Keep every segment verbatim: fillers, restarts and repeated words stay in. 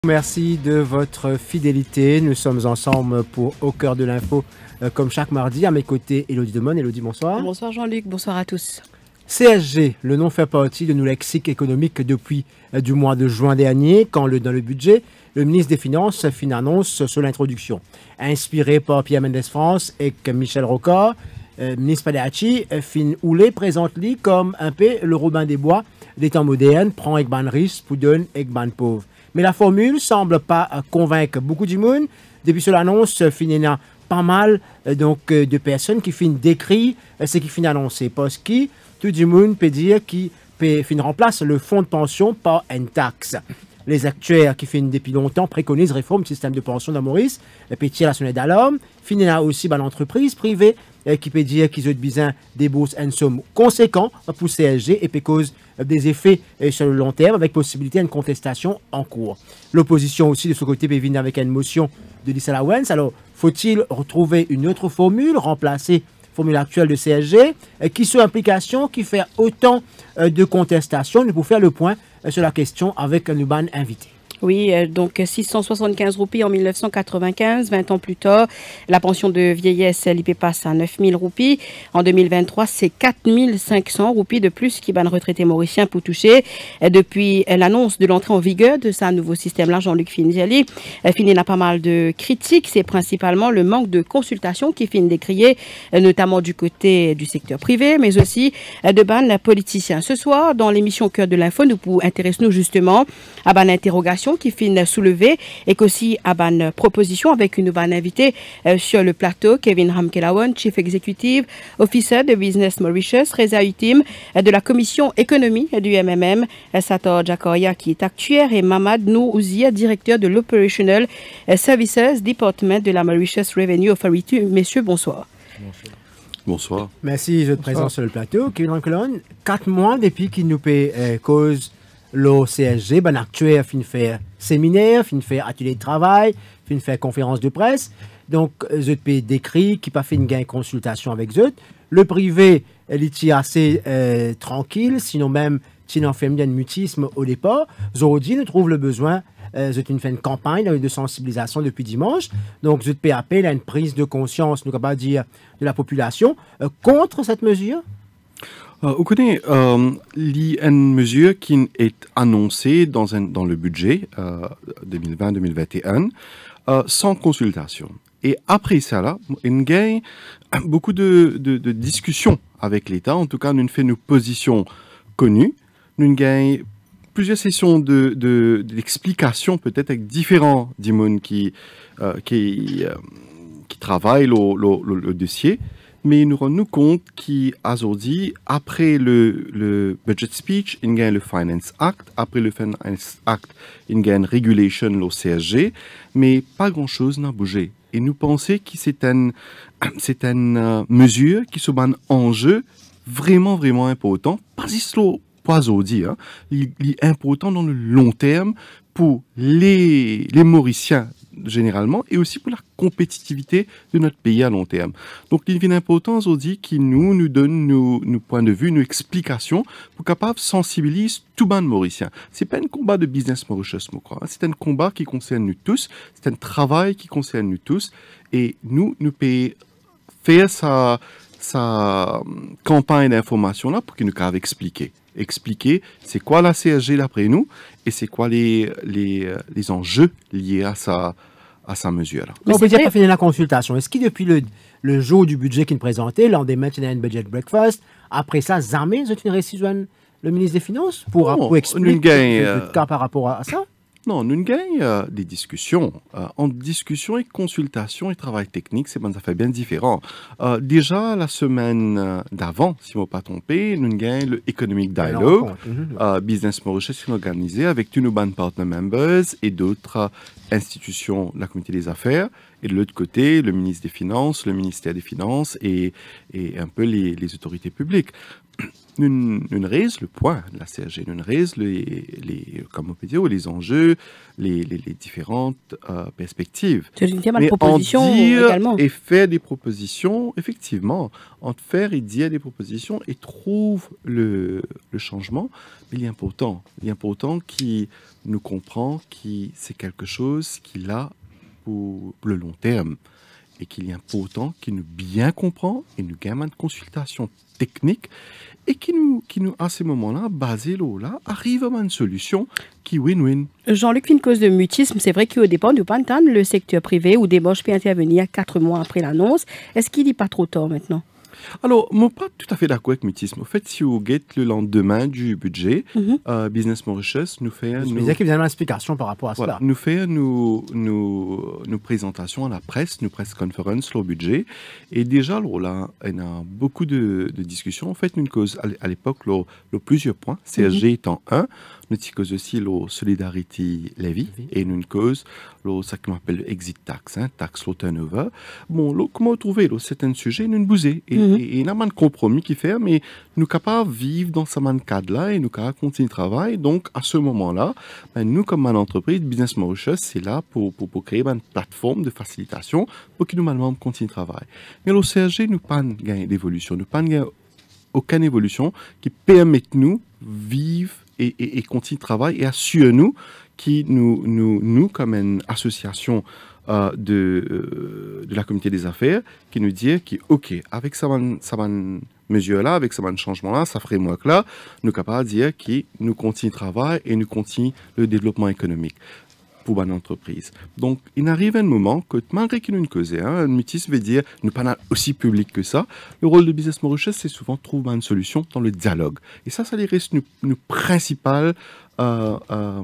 Merci de votre fidélité. Nous sommes ensemble pour Au cœur de l'info, euh, comme chaque mardi. À mes côtés, Élodie Demone. Élodie, bonsoir. Bonsoir Jean-Luc, bonsoir à tous. C S G, le nom fait partie de nos lexiques économiques depuis euh, du mois de juin dernier, quand le, dans le budget, le ministre des Finances fait une annonce sur l'introduction. Inspiré par Pierre Mendès France et Michel Rocard, euh, ministre Padachi, euh, fin Oulé présente-lui comme un peu le Robin des Bois des temps modernes, prend avec ban riche pour donner avec ban pauvre. Mais la formule semble pas euh, convaincre beaucoup de monde. Depuis sur l'annonce, euh, finina pas mal euh, donc, euh, de personnes qui finissent d'écrire euh, ce qui finit annoncé. Parce que tout le monde peut dire qu'il remplace le fonds de pension par une taxe. Les actuaires qui finissent depuis longtemps préconisent réforme du système de pension de Maurice, peut tirer la sonnette d'alarme. Finina aussi par l'entreprise privée euh, qui peut dire qu'ils ont besoin des bourses une somme conséquente pour C S G et peut cause des effets sur le long terme avec possibilité d'une contestation en cours. L'opposition aussi de ce côté peut venir avec une motion de disallowance. Alors, faut-il retrouver une autre formule, remplacer la formule actuelle de C S G, qui sur implication, qui fait autant de contestations? Nous pouvons faire le point sur la question avec un Nuban invité. Oui, donc six cent soixante-quinze roupies en mille neuf cent quatre-vingt-quinze, vingt ans plus tard, la pension de vieillesse, l'I P passe à neuf mille roupies. En deux mille vingt-trois, c'est quatre mille cinq cents roupies de plus qui ban retraité mauricien pour toucher. Depuis l'annonce de l'entrée en vigueur de ce nouveau système-là, Jean-Luc Finziali, Fini n'a pas mal de critiques. C'est principalement le manque de consultation qui finit décrier, notamment du côté du secteur privé, mais aussi de ban politiciens. Ce soir, dans l'émission Cœur de l'info, nous pouvons intéresser nous justement à ban interrogation qui finit soulevé et qu'aussi à ban proposition avec une nouvelle invitée euh, sur le plateau, Kevin Hamkelawan, Chief Executive Officer de Business Mauritius, Reza Utim euh, de la Commission Économie euh, du M M M, euh, Sator Jakoria qui est actuaire et Mamad Nououzia, directeur de l'Operational euh, Services Department de la Mauritius Revenue Authority. Messieurs, bonsoir. Bonsoir. Bonsoir. Merci de votre présence sur le plateau. Kevin Hamkelawan, quatre mois depuis qu'il nous paie euh, cause le C S G, ben actuel, fin faire séminaire, fin faire atelier de travail, fin faire conférence de presse. Donc, je peux décrit qui pas fait une gain consultation avec eux. Le privé, il est assez euh, tranquille, sinon même, sinon fait un mutisme au départ. Aujourd'hui, nous trouve le besoin, euh, je fait une campagne de sensibilisation depuis dimanche. Donc, je peux appeler à une prise de conscience, nous capable dire, de la population euh, contre cette mesure. Euh, vous connaissez, euh, il y a une mesure qui est annoncée dans, un, dans le budget euh, deux mille vingt deux mille vingt et un euh, sans consultation. Et après ça, là, il y a beaucoup de, de, de discussions avec l'État. En tout cas, nous faisons nos positions connues. Nous avons plusieurs sessions de, de, d'explications, peut-être avec différents dimons qui, euh, qui, euh, qui travaillent le, le, le, le dossier. Mais nous rendons compte qu'aujourd'hui, après le, le budget speech, il y a le Finance Act. Après le Finance Act, il y a une regulation, le C S G. Mais pas grand-chose n'a bougé. Et nous pensons que c'est une, c'est une uh, mesure qui se un enjeu vraiment, vraiment important. Pas juste aujourd'hui, hein. Il, il est important dans le long terme pour les, les Mauriciens généralement, et aussi pour la compétitivité de notre pays à long terme. Donc, il est important aujourd'hui qu'il nous, nous donne nos, nos points de vue, nos explications, pour capable sensibiliser tout le monde mauricien. C'est pas un combat de business Mauritius, je crois. C'est un combat qui concerne nous tous, c'est un travail qui concerne nous tous, et nous, nous pouvons faire sa, sa campagne d'information là pour qu'il nous capable expliquer. Expliquer c'est quoi la C S G d'après nous et c'est quoi les, les, les enjeux liés à sa, à sa mesure. On peut dire pas finir la consultation. Est-ce que depuis le, le jour du budget qu'il présentait, lors des maintenant budget breakfast, après ça, jamais vous avez une récision le ministre des Finances pour, oh, pour expliquer le euh, cas par rapport à ça? Non, nous gagnons euh, des discussions. Euh, en discussion et consultation et travail technique, c'est ben, ça fait bien différent. Euh, déjà, la semaine euh, d'avant, si je ne me pas trompé, nous gagnons le Economic Dialogue, mm-hmm. euh, Business Mauritius qui est organisé avec tous nos band partner members et d'autres euh, institutions de la communauté des affaires. Et de l'autre côté, le ministre des Finances, le ministère des Finances et, et un peu les, les autorités publiques. nous, nous raise le point de la C S G, nous raise les, les, comme on peut dire, les enjeux, les, les, les différentes euh, perspectives. C'est une firme de Mais proposition en dire également. et faire des propositions, effectivement, en faire et dire des propositions et trouve le, le changement, mais il est important, il est important qui nous comprend, qui c'est quelque chose qu'il a pour le long terme et qu'il est important, qui nous bien comprend et nous gagne de consultation technique et qui nous, qui nous à ces moments-là, basé là, arrive à une solution qui win-win. Jean-Luc, une cause de mutisme, c'est vrai qu'au départ, nous pas entendre le secteur privé où des moches peut intervenir quatre mois après l'annonce. Est-ce qu'il n'est pas trop tard maintenant? Alors, moi, pas tout à fait d'accord avec mutisme. En fait, si vous guettez le lendemain du budget, Mhm. euh, Business Mauritius nous fait... Je nous- me disais qu'il y avait une explication par rapport à Voilà, cela. nous fait nos, nos, nos présentations à la presse, nos press conferences sur le budget. Et déjà, là, là, il y a beaucoup de, de discussions. En fait, une cause, à l- à l'époque, là, là, plusieurs points, C S G étant un, nous cause aussi la Solidarity Levy, Oui. et une cause, là, ça qu'on appelle exit tax, hein, tax low turnover. Bon, là, comment trouver, là, c'est un sujet, nous bouser. Et, Mhm. et, et il y a un compromis qui fait, mais nous capables de vivre dans ce cadre-là et nous capables de continuer le travail. Donc, à ce moment-là, ben, nous, comme une entreprise, Business Mauritius, c'est là pour, pour, pour créer ben, une plateforme de facilitation pour que nous, maintenant, continuer le travail. Mais le C S G, nous pas gagné d'évolution, nous pas gagné aucune évolution qui permette nous vivre et, et, et continuer le travail et assure-nous qui nous, nous, nous, comme une association euh, de, euh, de la communauté des affaires, qui nous dit que, OK, avec ça, ça mesure-là, avec ce changement-là, ça framework-là, nous sommes capables de dire que nous continuons le travail et nous continuons le développement économique pour une entreprise. Donc, il arrive un moment que, malgré qu'il y ait une cause, hein, un mutisme veut dire, nous pas aussi public que ça, le rôle de Business Mauritius, c'est souvent de trouver une solution dans le dialogue. Et ça, ça les reste nous, nous principal euh, euh,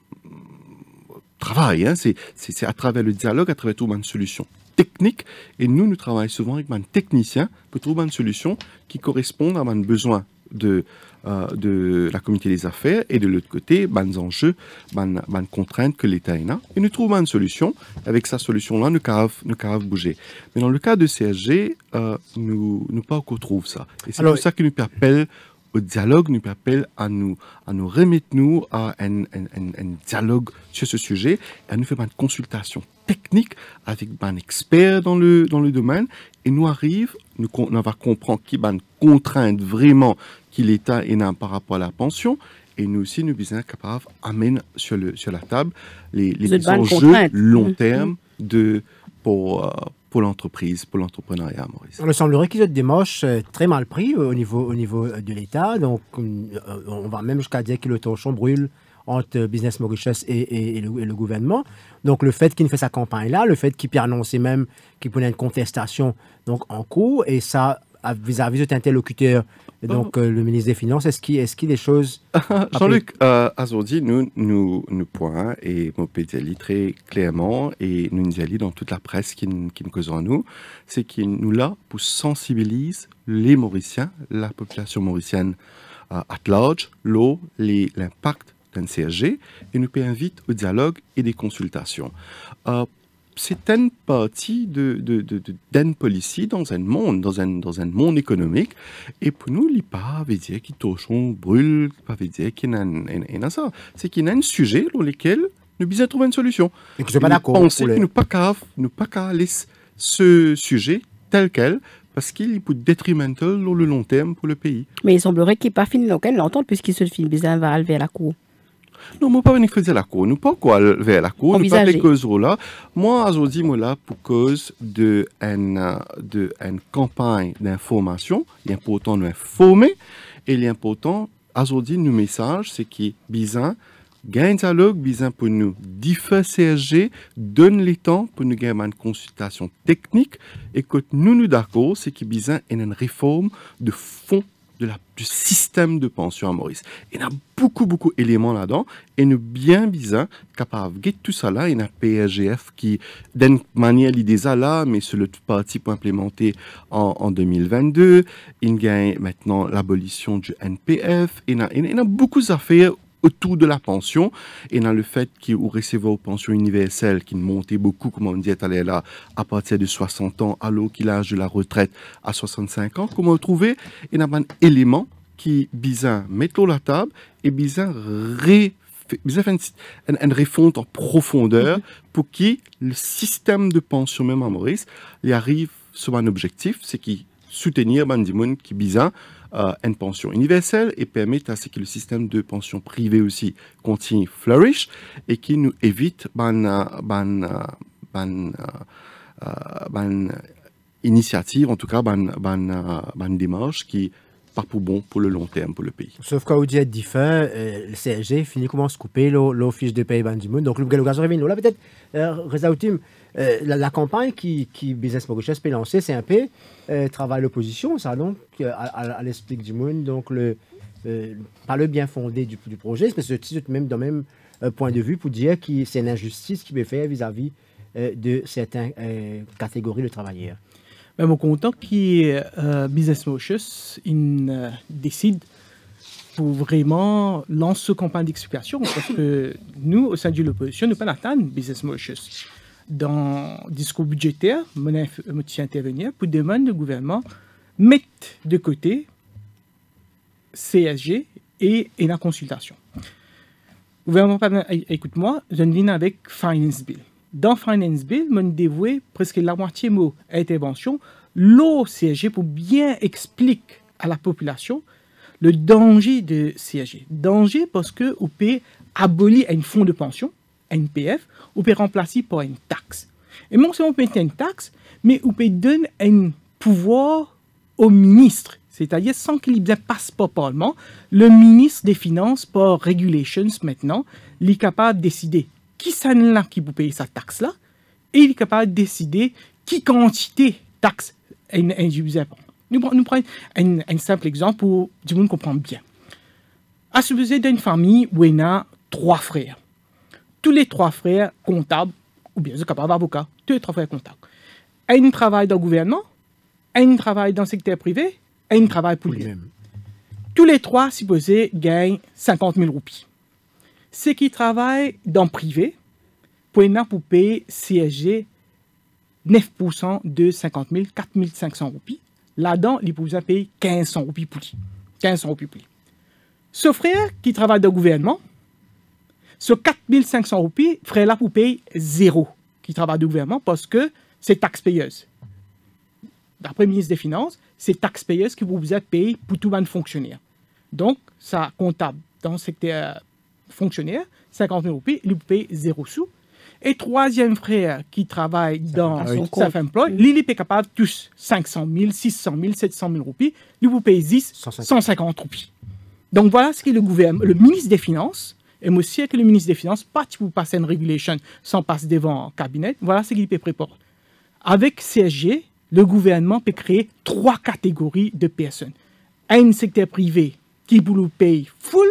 travail. Hein. C'est, c'est, c'est à travers le dialogue, à travers trouver une solution technique. Et nous, nous travaillons souvent avec un technicien pour trouver une solution qui corresponde à un besoin de, euh, de la communauté des affaires et de l'autre côté, ben, enjeux, ben, ben, contraintes que l'État a. Et nous trouvons une solution. Avec cette solution-là, nous pouvons nous pouvons bouger. Mais dans le cas de C S G, euh, nous ne pas qu'on trouve ça. Et c'est Alors, pour ça que nous appelle au dialogue, nous appelle à nous, à nous remettre nous à un, un, un, un dialogue sur ce sujet, à nous faire une consultation technique avec un expert dans le, dans le domaine, et nous arrive, nous, on va comprendre qui va contrainte vraiment qui l'État a par rapport à la pension, et nous aussi, nous sommes capables d'amener sur, le, sur la table les, les Vous êtes bonne enjeux contrainte. long Mhm. terme de, pour, euh, pour l'entreprise, pour l'entrepreneuriat, Maurice. Il semblerait qu'ils ont des moches euh, très mal pris euh, au niveau, au niveau euh, de l'État. Donc, euh, on va même jusqu'à dire que le torchon brûle entre euh, Business Mauritius et, et, et, le, et le gouvernement. Donc, le fait qu'il ne fait sa campagne-là, le fait qu'il peut annoncer même qu'il prenait une contestation donc, en cours, et ça, à- vis-à-vis de cet interlocuteur, donc euh, le ministre des Finances, est-ce qu'il est-ce qu'il y a des choses... Jean-Luc, euh, aujourd'hui, nous, nous, nous point, et mon P D L très clairement, et nous nous dit dans toute la presse qui, nous- qui nous cause en nous, c'est qu'il nous là pour sensibiliser les Mauriciens, la population mauricienne euh, at large, l'eau, les- l'impact d'un C S G, et nous invite au dialogue et des consultations. Euh, c'est une partie de, de, de, de, d'une policy dans un monde, dans un, dans un monde économique. Et pour nous, il n'y a pas veut dire qu'il torchon brûle, pas veut dire qu'il y a un, un, un, ça. C'est qu'il y a un sujet dans lequel nous devons trouver une solution. Et que je suis pas Et nous d'accord. pensons pour que le- nous pas qu'à nous pas qu'à laisser ce sujet tel quel, parce qu'il est pour détrimental dans le long terme pour le pays. Mais il semblerait qu'il n'est pas fini d'aucun l'entendre puisqu'il se film bizarre va aller vers la cour. Non, moi, pas venir faire la cour. Nous pas quoi vers la cour. Nous pas Envisager. les causes là. Moi, aujourd'hui, moi là, pour cause de une, euh, de une campagne d'information, il est important de informer. Et il est important, aujourd'hui, nos messages, c'est qu'il est bizarre, gagne un dialogue, bizarre pour nous diffère C S G, donne les temps pour nous gagner une consultation technique. Et que nous, nous d'accord, c'est qu'il est bizarre une réforme de fond de la, du système de pension à Maurice. Il y a beaucoup, beaucoup d'éléments là-dedans, et nous bien bizarre capable de tout ça là. Il y a un P S G F qui, d'une manière, il déjà là, mais sur l'autre partie pour implémenter en, en deux mille vingt-deux. Il y a maintenant l'abolition du N P F. Il y a, il y a beaucoup d'affaires autour de la pension, et dans le fait qu'il recevait une pension universelle qui montait beaucoup, comme on dit, allait là, à partir de soixante ans, alors qu'il a l'âge de la retraite à soixante-cinq ans, comment trouver, il y a un élément qui bizarre mettre la table et bizarre ré bizarre une, une, une refonte en profondeur mm-hmm. pour que le système de pension même à Maurice y arrive sur un objectif, c'est qui soutenir ben, des gens qui bizarre euh, une pension universelle et permettre à ce que le système de pension privée aussi continue flourish et qui nous évite ben ben ben ben initiative, en tout cas ben ben ben démarche qui pas pour bon pour le long terme pour le pays. Sauf quand vous dites différent, euh, le C S G finit comment se couper l'eau fiche de paye ben du monde. Donc le gaz revient là peut-être euh, Résaoutim, euh, la, la campagne qui qui Business Mauritius peut lancer, c'est un peu euh, travail l'opposition, ça donc à, à, à l'esprit du monde, donc le euh, pas le bien fondé du, du projet, mais c'est même dans le même euh, point de vue pour dire que c'est une injustice qui peut faire vis-à-vis euh, de certaines euh, catégories de travailleurs. Mais mon content qui euh, Business Mauritius il euh, décide pour vraiment lancer une campagne d'explication parce que nous au sein de l'opposition nous pas attendre Business Mauritius dans le discours budgétaire je tiens à intervenir pour demander au gouvernement mettre de côté C S G et, et la consultation. Le gouvernement écoute-moi je viens avec Finance Bill. Dans Finance Bill, on dévoué presque la moitié mot à intervention, l'O C S G pour bien expliquer à la population le danger de C S G. Danger parce que vous pouvez abolir un fonds de pension, N P F, vous pouvez remplacer par une taxe. Et non seulement vous pouvez une taxe, mais vous pouvez donner un pouvoir au ministre, c'est-à-dire sans qu'il ne passe pas par le Parlement, le ministre des Finances, par regulations maintenant, il est capable de décider qui c'est là qui vous paye cette taxe-là, et il est capable de décider qui quantité de taxe est individuelle. Nous, nous prenons un, un simple exemple pour que tout le monde comprenne bien. À supposer d'une famille où il y a trois frères. Tous les trois frères comptables, ou bien sont capables d'avocats, tous les trois frères comptables. Un travaille dans le gouvernement, un travaille dans le secteur privé, un travaille pour lui. Tous les trois, supposés, gagnent cinquante mille roupies. Ceux qui travaillent dans le privé, pour payer C S G neuf pour cent de cinquante mille, quatre mille cinq cents roupies. Là-dedans, ils peuvent payer quinze cents roupies pour lui. quinze cents roupies pour lui. Ce frère qui travaille dans le gouvernement, ce quatre mille cinq cents roupies, frère là pour payer zéro qui travaille dans le gouvernement parce que c'est taxe-payeuse. D'après le ministre des Finances, c'est taxe-payeuse qui vous payer pour tout le monde fonctionnaire. Donc, ça comptable dans le secteur fonctionnaire, cinquante mille roupies, il peut payer zéro sous. Et troisième frère qui travaille dans son self-employed, mmh. il est capable de tous cinq cent mille, six cent mille, sept cent mille roupies, il vous paye dix, cent cinquante roupies. Donc voilà ce que le gouvernement, le ministre des Finances, et moi aussi que le ministre des Finances, pas tu peux passer une régulation sans passer devant un cabinet, voilà ce qu'il peut préparer. Avec C S G, le gouvernement peut créer trois catégories de personnes. Un secteur privé qui vous paye full,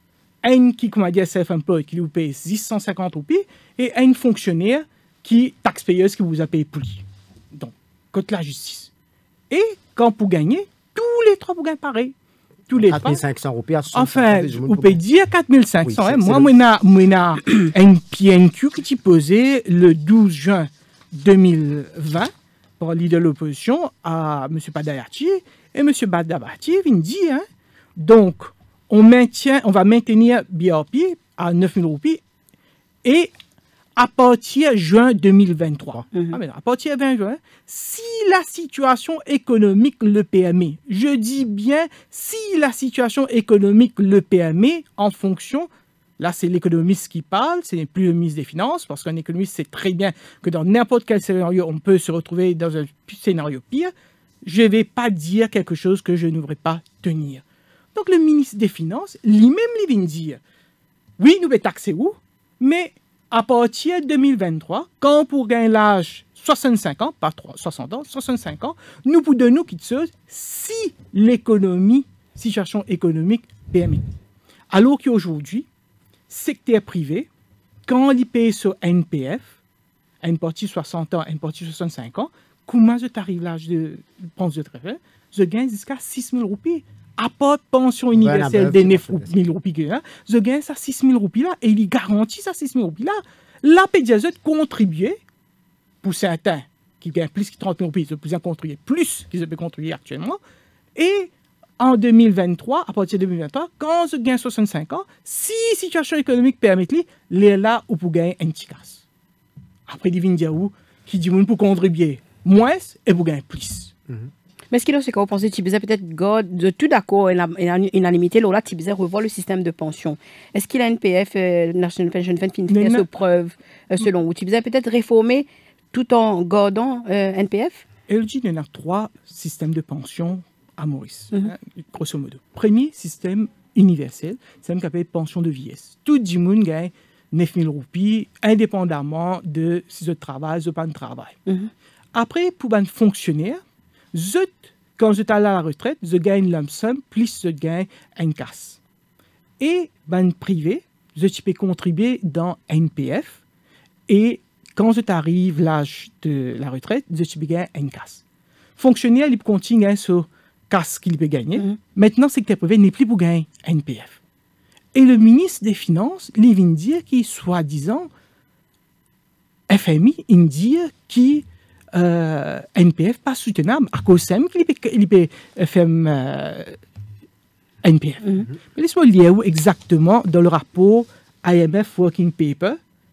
un qui, comme on dit, self-employed, qui vous paye six cent cinquante roupies, et un fonctionnaire qui, taxpayeuse, qui vous a payé plus. Donc, contre la justice. Et quand vous gagnez, tous les trois vous gagnez pareil. Tous les quatre mille cinq cents roupies. Enfin, vous pouvez dire quatre mille cinq cents. Oui, hein. Moi, moi, j'ai un P N Q qui est posé le douze juin deux mille vingt par le leader de l'opposition à M. Badayati. Et M. Badayati, il me dit, hein, donc, on, maintient, on va maintenir B R P à neuf mille roupies et à partir de juin deux mille vingt-trois. Mm-hmm. Ah, mais à partir de vingt juin, si la situation économique le permet, je dis bien si la situation économique le permet en fonction, là c'est l'économiste qui parle, ce n'est plus le ministre des Finances, parce qu'un économiste sait très bien que dans n'importe quel scénario, on peut se retrouver dans un scénario pire, je ne vais pas dire quelque chose que je ne devrais pas tenir. Donc le ministre des Finances, lui-même, il vient dire, oui, nous devons taxer où, mais à partir de deux mille vingt-trois, quand pour gagner l'âge soixante-cinq ans, pas soixante ans, soixante-cinq ans, nous pouvons donner quelque chose si l'économie, situation économique permet. Alors qu'aujourd'hui, secteur privé, quand il paye sur N P F, une partie soixante ans, une partie soixante-cinq ans, comment je t'arrive l'âge de pension de travail, je gagne jusqu'à six mille roupies. À part de pension universelle des neuf mille roupies, je gagne ça six mille roupies là, et il garantit ça six mille roupies là. La P D A Z contribuer, pour certains qui gagnent plus que trente mille roupies, ils peuvent contribuer plus qu'ils peuvent contribuer actuellement, et en deux mille vingt-trois, à partir de deux mille vingt-trois, quand je gagne soixante-cinq ans, si la situation économique permet, les là où pour gagner un petit casse. Après, il vient dire où, qui dit pour contribuer moins et pour gagner plus. Mm-hmm. Mais ce qu'il y a, c'est que vous pensez que peut-être de tout d'accord et unanimité, là, tu disais revoir le système de pension. Est-ce qu'il y a N P F, euh, National Pension Fund, qui fait ses preuves euh, selon vous? Tu disais peut-être réformer tout en gardant euh, N P F? L G, il y a trois systèmes de pension à Maurice, mm-hmm. hein, grosso modo. Premier système universel, c'est un qui appelle pension de vieillesse. Tout le monde gagne neuf mille roupies, indépendamment de si je travaille ou pas de travail. Mm-hmm. Après, pour un fonctionnaire, je, quand je suis à la retraite, je gagne lump sum, plus je gagne une casse. Et ben privé, je peux contribuer dans N P F. Et quand je t'arrive l'âge de la retraite, je peux gagner une casse. Fonctionnaire, il peut continuer sur casse qu'il peut gagner. Mm-hmm. Maintenant, c'est que privé n'est plus pour gagner N P F. Et le ministre des Finances, il vient dire qu'il soi-disant, F M I, il dit qu'il Euh, N P F pas soutenable à cause même qu'il peut faire euh, N P F. Mm-hmm. Mais laisse-moi lire où exactement dans le rapport I M F Working Paper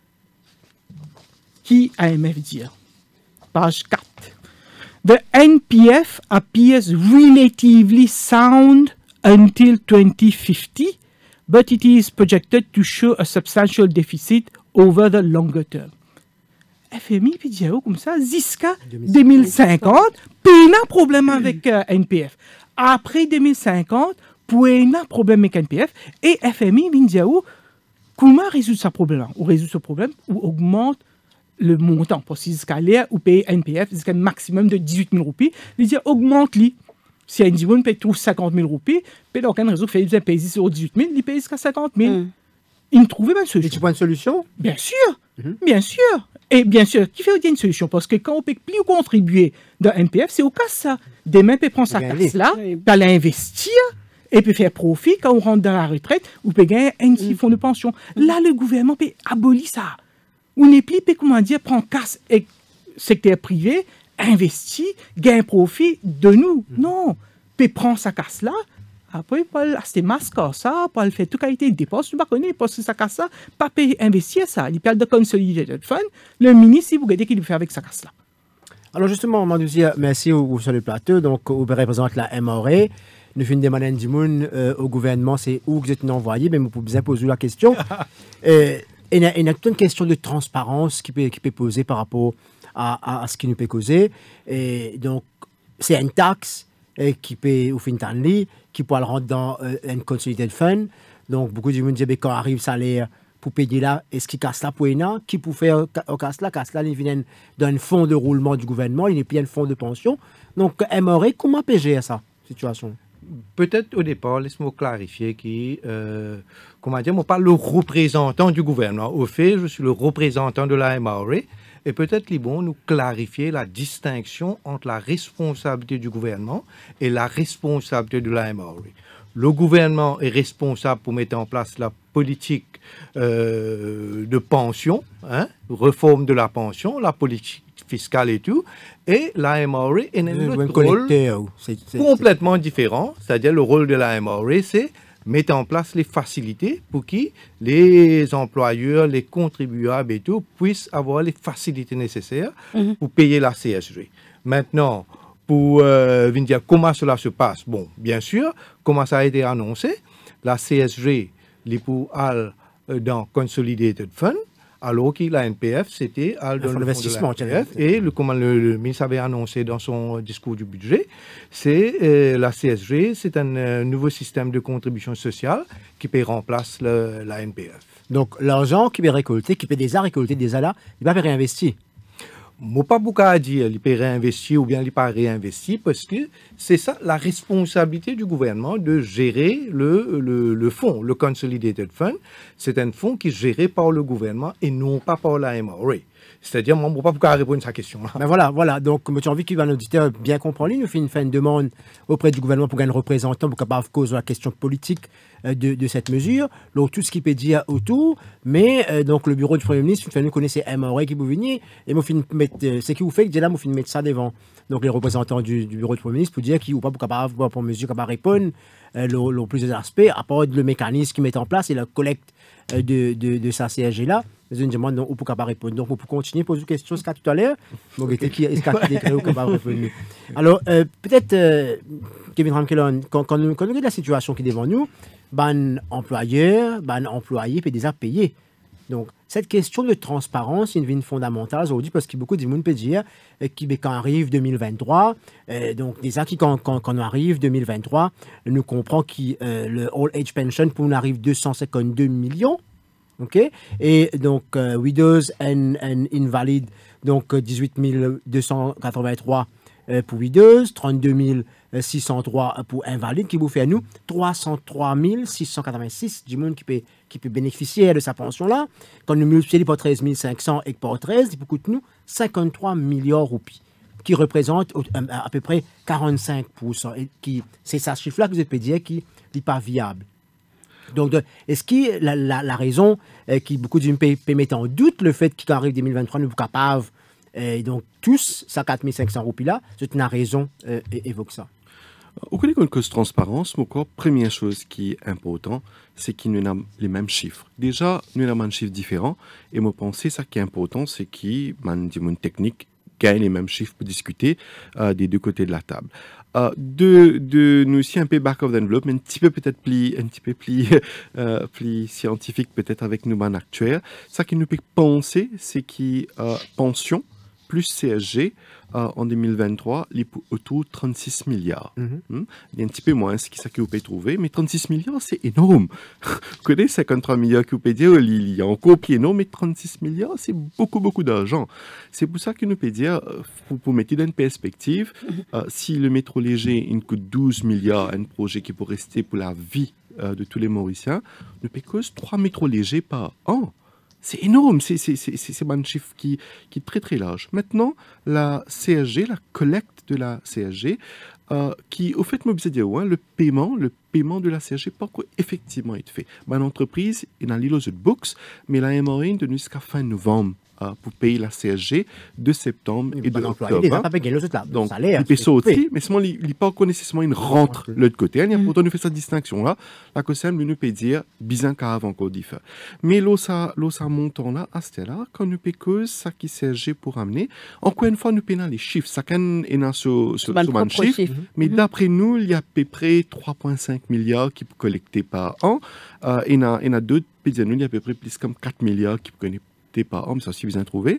qui I M F dit. Page quatre. The N P F appears relatively sound until twenty fifty, but it is projected to show a substantial deficit over the longer term. F M I, puis dit comme ça, jusqu'à deux mille cinquante, puis il y a un problème avec euh, N P F. Après deux mille cinquante, puis il y a un problème avec N P F, et F M I, il dit comment résoudre ce problème? Ou résoudre ce problème, ou augmente le montant, parce que jusqu'à l'air, ou payer N P F jusqu'à un maximum de dix-huit mille roupies, il dit augmente-les. Si un individu paye tout cinquante mille roupies, puis dans aucun réseau fait payer sur dix-huit mille, il paye jusqu'à cinquante mille. Mm. Il trouve une solution. Et tu vois une solution? Bien sûr, mm-hmm. bien sûr. Et bien sûr, qui fait aussi une solution? Parce que quand on ne peut plus contribuer dans N P F, c'est au cas ça. Demain, on peut prendre sa casse-là, oui. Puis l'investir et puis faire profit quand on rentre dans la retraite, ou peut gagner un petit mm. fonds de pension. Mm. Là, le gouvernement peut abolir ça. On n'est plus, comment dire, prendre casse et secteur privé, investir, gagner profit de nous. Mm. Non, peut prendre sa casse-là. Après, pour acheter masque, ça, pour faire toute qualité de dépenses, tu ne connais pas parce que ça casse ça, pas payer investir ça. Il parle de consolidated fund. Le ministre, il vous regardez qu'il fait avec sa casse là. Alors justement, Mandouzi, merci au, sur le plateau. Donc, vous représente la M R A. Nous faisons demander du monde euh, au gouvernement, c'est où vous êtes envoyé, mais vous pouvez bien poser la question. euh, il y a, il y a toute une question de transparence qui peut, qui peut poser par rapport à, à, à ce qui nous peut causer. Et donc, c'est une taxe euh, qui peut, au fin de temps, qui pourra le rentrer dans euh, un consolidated fund. Donc, beaucoup de monde disent, quand arrive salaire pour payer là, est-ce qu'il casse là pour un qui pour faire au casse là, casse là, il vient d'un fonds de roulement du gouvernement, il n'est plus un fonds de pension. Donc, M R A, comment payer ça, situation? Peut-être au départ, laisse-moi clarifier qui, euh, comment dire, moi parle le représentant du gouvernement. Au fait, je suis le représentant de la M R A. Et peut-être qu'il est bon nous clarifier la distinction entre la responsabilité du gouvernement et la responsabilité de la M R A. Le gouvernement est responsable pour mettre en place la politique euh, de pension, hein, réforme de la pension, la politique fiscale et tout, et la M R A est un rôle c'est, c'est, complètement c'est... différent, c'est-à-dire le rôle de la M R A, c'est mettre en place les facilités pour que les employeurs, les contribuables et tout puissent avoir les facilités nécessaires mm-hmm. pour payer la C S G. Maintenant, pour euh, dire comment cela se passe, bon, bien sûr, comment ça a été annoncé, la C S G, les pour aller dans Consolidated Fund, alors que la N P F, c'était dans le fonds d'investissement. De la N P F, et le, comment le, le ministre avait annoncé dans son discours du budget, c'est euh, la C S G, c'est un euh, nouveau système de contribution sociale qui peut remplacer le, la N P F. Donc l'argent qui peut récolter, qui peut déjà récolter déjà là, il va pas réinvestir. Moi, pas beaucoup à dire, il peut réinvestir ou bien il pas réinvestir parce que c'est ça la responsabilité du gouvernement de gérer le, le, le fonds, le Consolidated Fund. C'est un fonds qui est géré par le gouvernement et non pas par la M R A. C'est-à-dire, moi, je ne sais pas pourquoi répondre à sa question. Ben voilà, voilà. Donc, tu as envie que l'auditeur bien comprendre. Il nous fait une, fait une demande auprès du gouvernement pour qu'il y ait un représentant pour capable cause la question politique euh, de, de cette mesure. Donc, tout ce qui peut dire autour, mais euh, donc le bureau du Premier ministre, nous connaissez M R A qui peut venir, et moi, euh, c'est qui vous fait que là, moi, je mettre ça devant. Donc, les représentants du, du bureau du Premier ministre pour dire qu'ils ou pas pour capable pour mesure capable répondre euh, le, le plus aspects, à part le mécanisme qu'ils mettent en place et la collecte euh, de, de, de sa C S G là. Je me demande non, ou pour capable répondre. Donc, pour continuer, poser une question, ce qu'a tout à l'heure, donc, est-ce qu'il est capable répondre. Alors, euh, peut-être, euh, Kevin Ramkelon, quand, quand, nous, quand nous regardons la situation qui est devant nous, ben employeur, ben employé peut déjà payer. Donc, cette question de transparence est une vie fondamentale aujourd'hui parce que beaucoup de monde peut dire euh, que quand arrive deux mille vingt-trois, euh, donc déjà qui quand, quand, quand on arrive deux mille vingt-trois, nous comprenons que euh, le Old Age Pension pour nous arrive deux cent cinquante-deux millions. OK? Et donc, euh, Widows and, and Invalid, donc euh, dix-huit mille deux cent quatre-vingt-trois euh, pour Widows, trente-deux mille six cent trois pour Invalid, qui vous fait à nous trois cent trois mille six cent quatre-vingt-six du monde qui peut, qui peut bénéficier de sa pension-là. Quand nous multiplions par treize mille cinq cents et par treize, il coûte nous cinquante-trois milliards de roupies, qui représente à, à peu près quarante-cinq pour cent. Et qui, c'est ça, ce chiffre-là que vous avez dire qui n'est pas viable. Donc, de, est-ce que la, la, la raison euh, qui beaucoup de gens peuvent mettre en doute le fait qu'arrive deux mille vingt-trois, nous sommes capables, euh, donc tous, ça quatre mille cinq cents roupies là, c'est une raison euh, évoque ça. Au côté d'une cause transparence, mon corps, première chose qui est importante, c'est qu'il nous a les mêmes chiffres. Déjà, nous avons un chiffre différent, et moi, penser ça qui est important, c'est qu'il y a une technique gagne les mêmes chiffres pour discuter euh, des deux côtés de la table. Euh, de, de nous aussi un peu back of the envelope, mais un petit peu peut-être plus, un petit peu plus, euh, plus scientifique peut-être avec nous man actuel. Ça qui nous peut penser, c'est que euh, pension plus C S G euh, en deux mille vingt-trois, il est autour de trente-six milliards. Mm-hmm. hmm? Il y a un petit peu moins, c'est ça que vous pouvez trouver, mais trente-six milliards, c'est énorme. Vous connaissez cinquante-trois milliards que vous pouvez dire, il y a encore plus énorme, mais trente-six milliards, c'est beaucoup, beaucoup d'argent. C'est pour ça que nous pouvons dire, pour, pour mettre dans une perspective, euh, si le métro léger il coûte douze milliards, un projet qui peut rester pour la vie euh, de tous les Mauriciens, nous payons cause trois métros légers par an. C'est énorme, c'est un chiffre qui, qui est très très large. Maintenant, la C S G, la collecte de la C S G, euh, qui, au fait, moi, je dire, ouais, le paiement, le paiement de la C S G, pas quoi effectivement être fait. Ben, l'entreprise est dans l'île de books, mais la M R A de jusqu'à fin novembre. Uh, pour payer la C S G de septembre et, et de octobre. Donc, il paye ça aussi, mais seulement, il n'est pas nécessairement une rentre de l'autre côté. Il y a pourtant, nous fait cette distinction-là. La C O S E M, nous peut dire, bizarre qu'à avant qu'on diffère. Mais là, ça, ça montant là, à ce là quand nous payons ça qui C S G pour amener, encore une fois, nous payons les chiffres. Ça can est dans ce, ce, ce chiffre, chiffre. Mais mm-hmm. d'après nous, il y a à peu près trois virgule cinq milliards qui peuvent collecter par an. Uh, et il y en a d'autres, il y a à peu près plus comme quatre milliards qui peuvent collecter par an, ça aussi bien trouvé.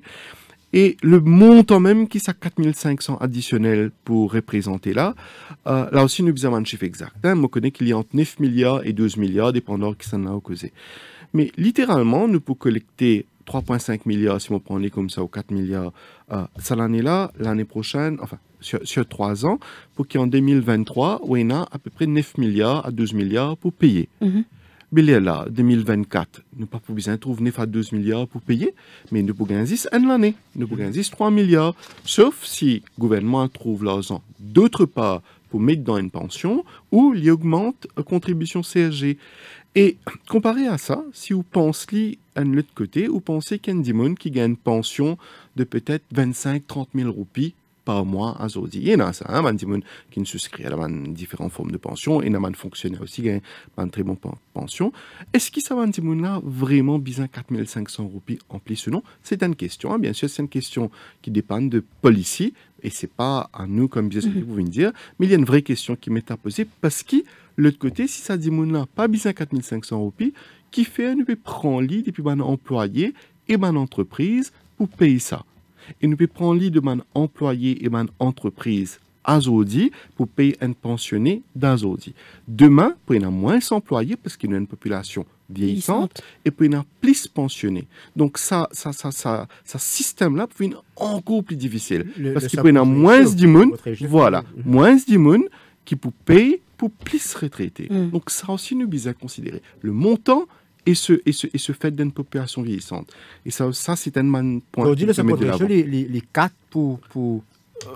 Et le montant même qui est à quatre mille cinq cents additionnels pour représenter là, euh, là aussi nous avons un chiffre exact. Hein. On connaît qu'il y a entre neuf milliards et douze milliards, dépendant qui s'en a causé. Mais littéralement, nous pouvons collecter trois virgule cinq milliards, si on prend les comme ça, ou quatre milliards, euh, ça l'année là, l'année prochaine, enfin, sur, sur trois ans, pour qu'en deux mille vingt-trois, on a à peu près neuf milliards à douze milliards pour payer. Mm-hmm. Mais là, deux mille vingt-quatre, nous pas besoin de trouver neuf à douze milliards pour payer, mais nous pouvons gagner une l'année. Nous pouvons gagner trois milliards, sauf si le gouvernement trouve l'argent d'autre part pour mettre dans une pension ou il augmente la contribution C S G. Et comparé à ça, si vous pensez à l'autre côté, vous pensez qu'il y a des gens qui gagnent une pension de peut-être vingt-cinq à trente mille roupies par mois à Zodi. Il y en a ça, hein, des gens qui souscrivent à différentes formes de pension, et des fonctionnaires aussi qui ont une très bonne pension. Est-ce que ça va des gens-là vraiment besoin quatre mille cinq cents roupies en plus ou non? C'est une question, hein, bien sûr, c'est une question qui dépend de policiers, et ce n'est pas à nous comme business que vous venez de dire, mais il y a une vraie question qui m'est à poser, parce que l'autre côté, si ça dit gens-là pas besoin quatre mille cinq cents roupies, qui fait un prend lit depuis un employé et une entreprise pour payer ça? Et nous pouvons prendre l'idée de mon employé et mon entreprise à Zodi pour payer un pensionné d'Azodi. Demain, pour y avoir moins d'employés parce qu'il y a une population vieillissante et pour y avoir plus pensionnés. Donc, ça, ça, ça, ça, ça système-là peut être encore plus difficile. Le, parce qu'il peut y avoir moins de monde, voilà, mm-hmm. moins de monde qui peut payer pour plus retraités. Mm. Donc, ça aussi, nous devons considérer. Le montant Et ce, et, ce, et ce fait d'une population vieillissante. Et ça, ça c'est un point. Aujourd'hui, ça peut les, les, les quatre pour, pour,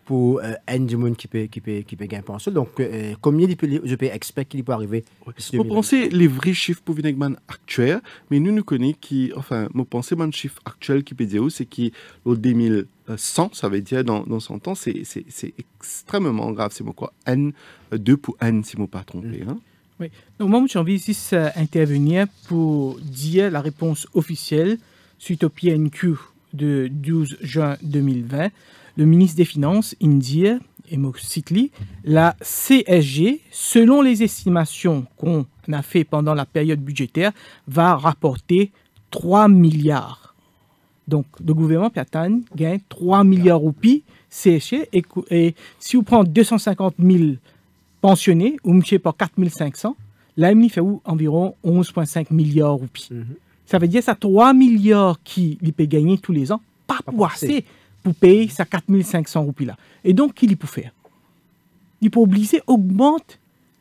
pour euh, un du monde qui peut, qui peut, qui peut gagner pension. Donc, euh, combien de je peux expecter qu'il peut arriver? Vous pensez les vrais chiffres pour venir actuels, mais nous nous connaissons qui, enfin, moi pensez mon chiffre actuel qui peut dire c'est qui au deux mille cent, ça veut dire dans, dans cent ans, c'est extrêmement grave. C'est quoi N, deux pour N, si je ne me pas trompé. Hein? Oui. Donc, moi, j'ai envie juste d'intervenir pour dire la réponse officielle suite au P N Q de douze juin deux mille vingt. Le ministre des Finances indique, et moi cite, la C S G, selon les estimations qu'on a fait pendant la période budgétaire, va rapporter trois milliards. Donc, le gouvernement Piatan gagne trois milliards roupies C S G. Et, et si vous prenez deux cent cinquante mille pensionnés, ou monsieur par quatre mille cinq cents, là, il fait environ onze virgule cinq milliards roupies. Mm-hmm. Ça veut dire que ça trois milliards qui il peut gagner tous les ans, pas, pas pour assez pour payer ces quatre mille cinq cents roupies là. Et donc, qu'il peut faire? Il peut obliger augmente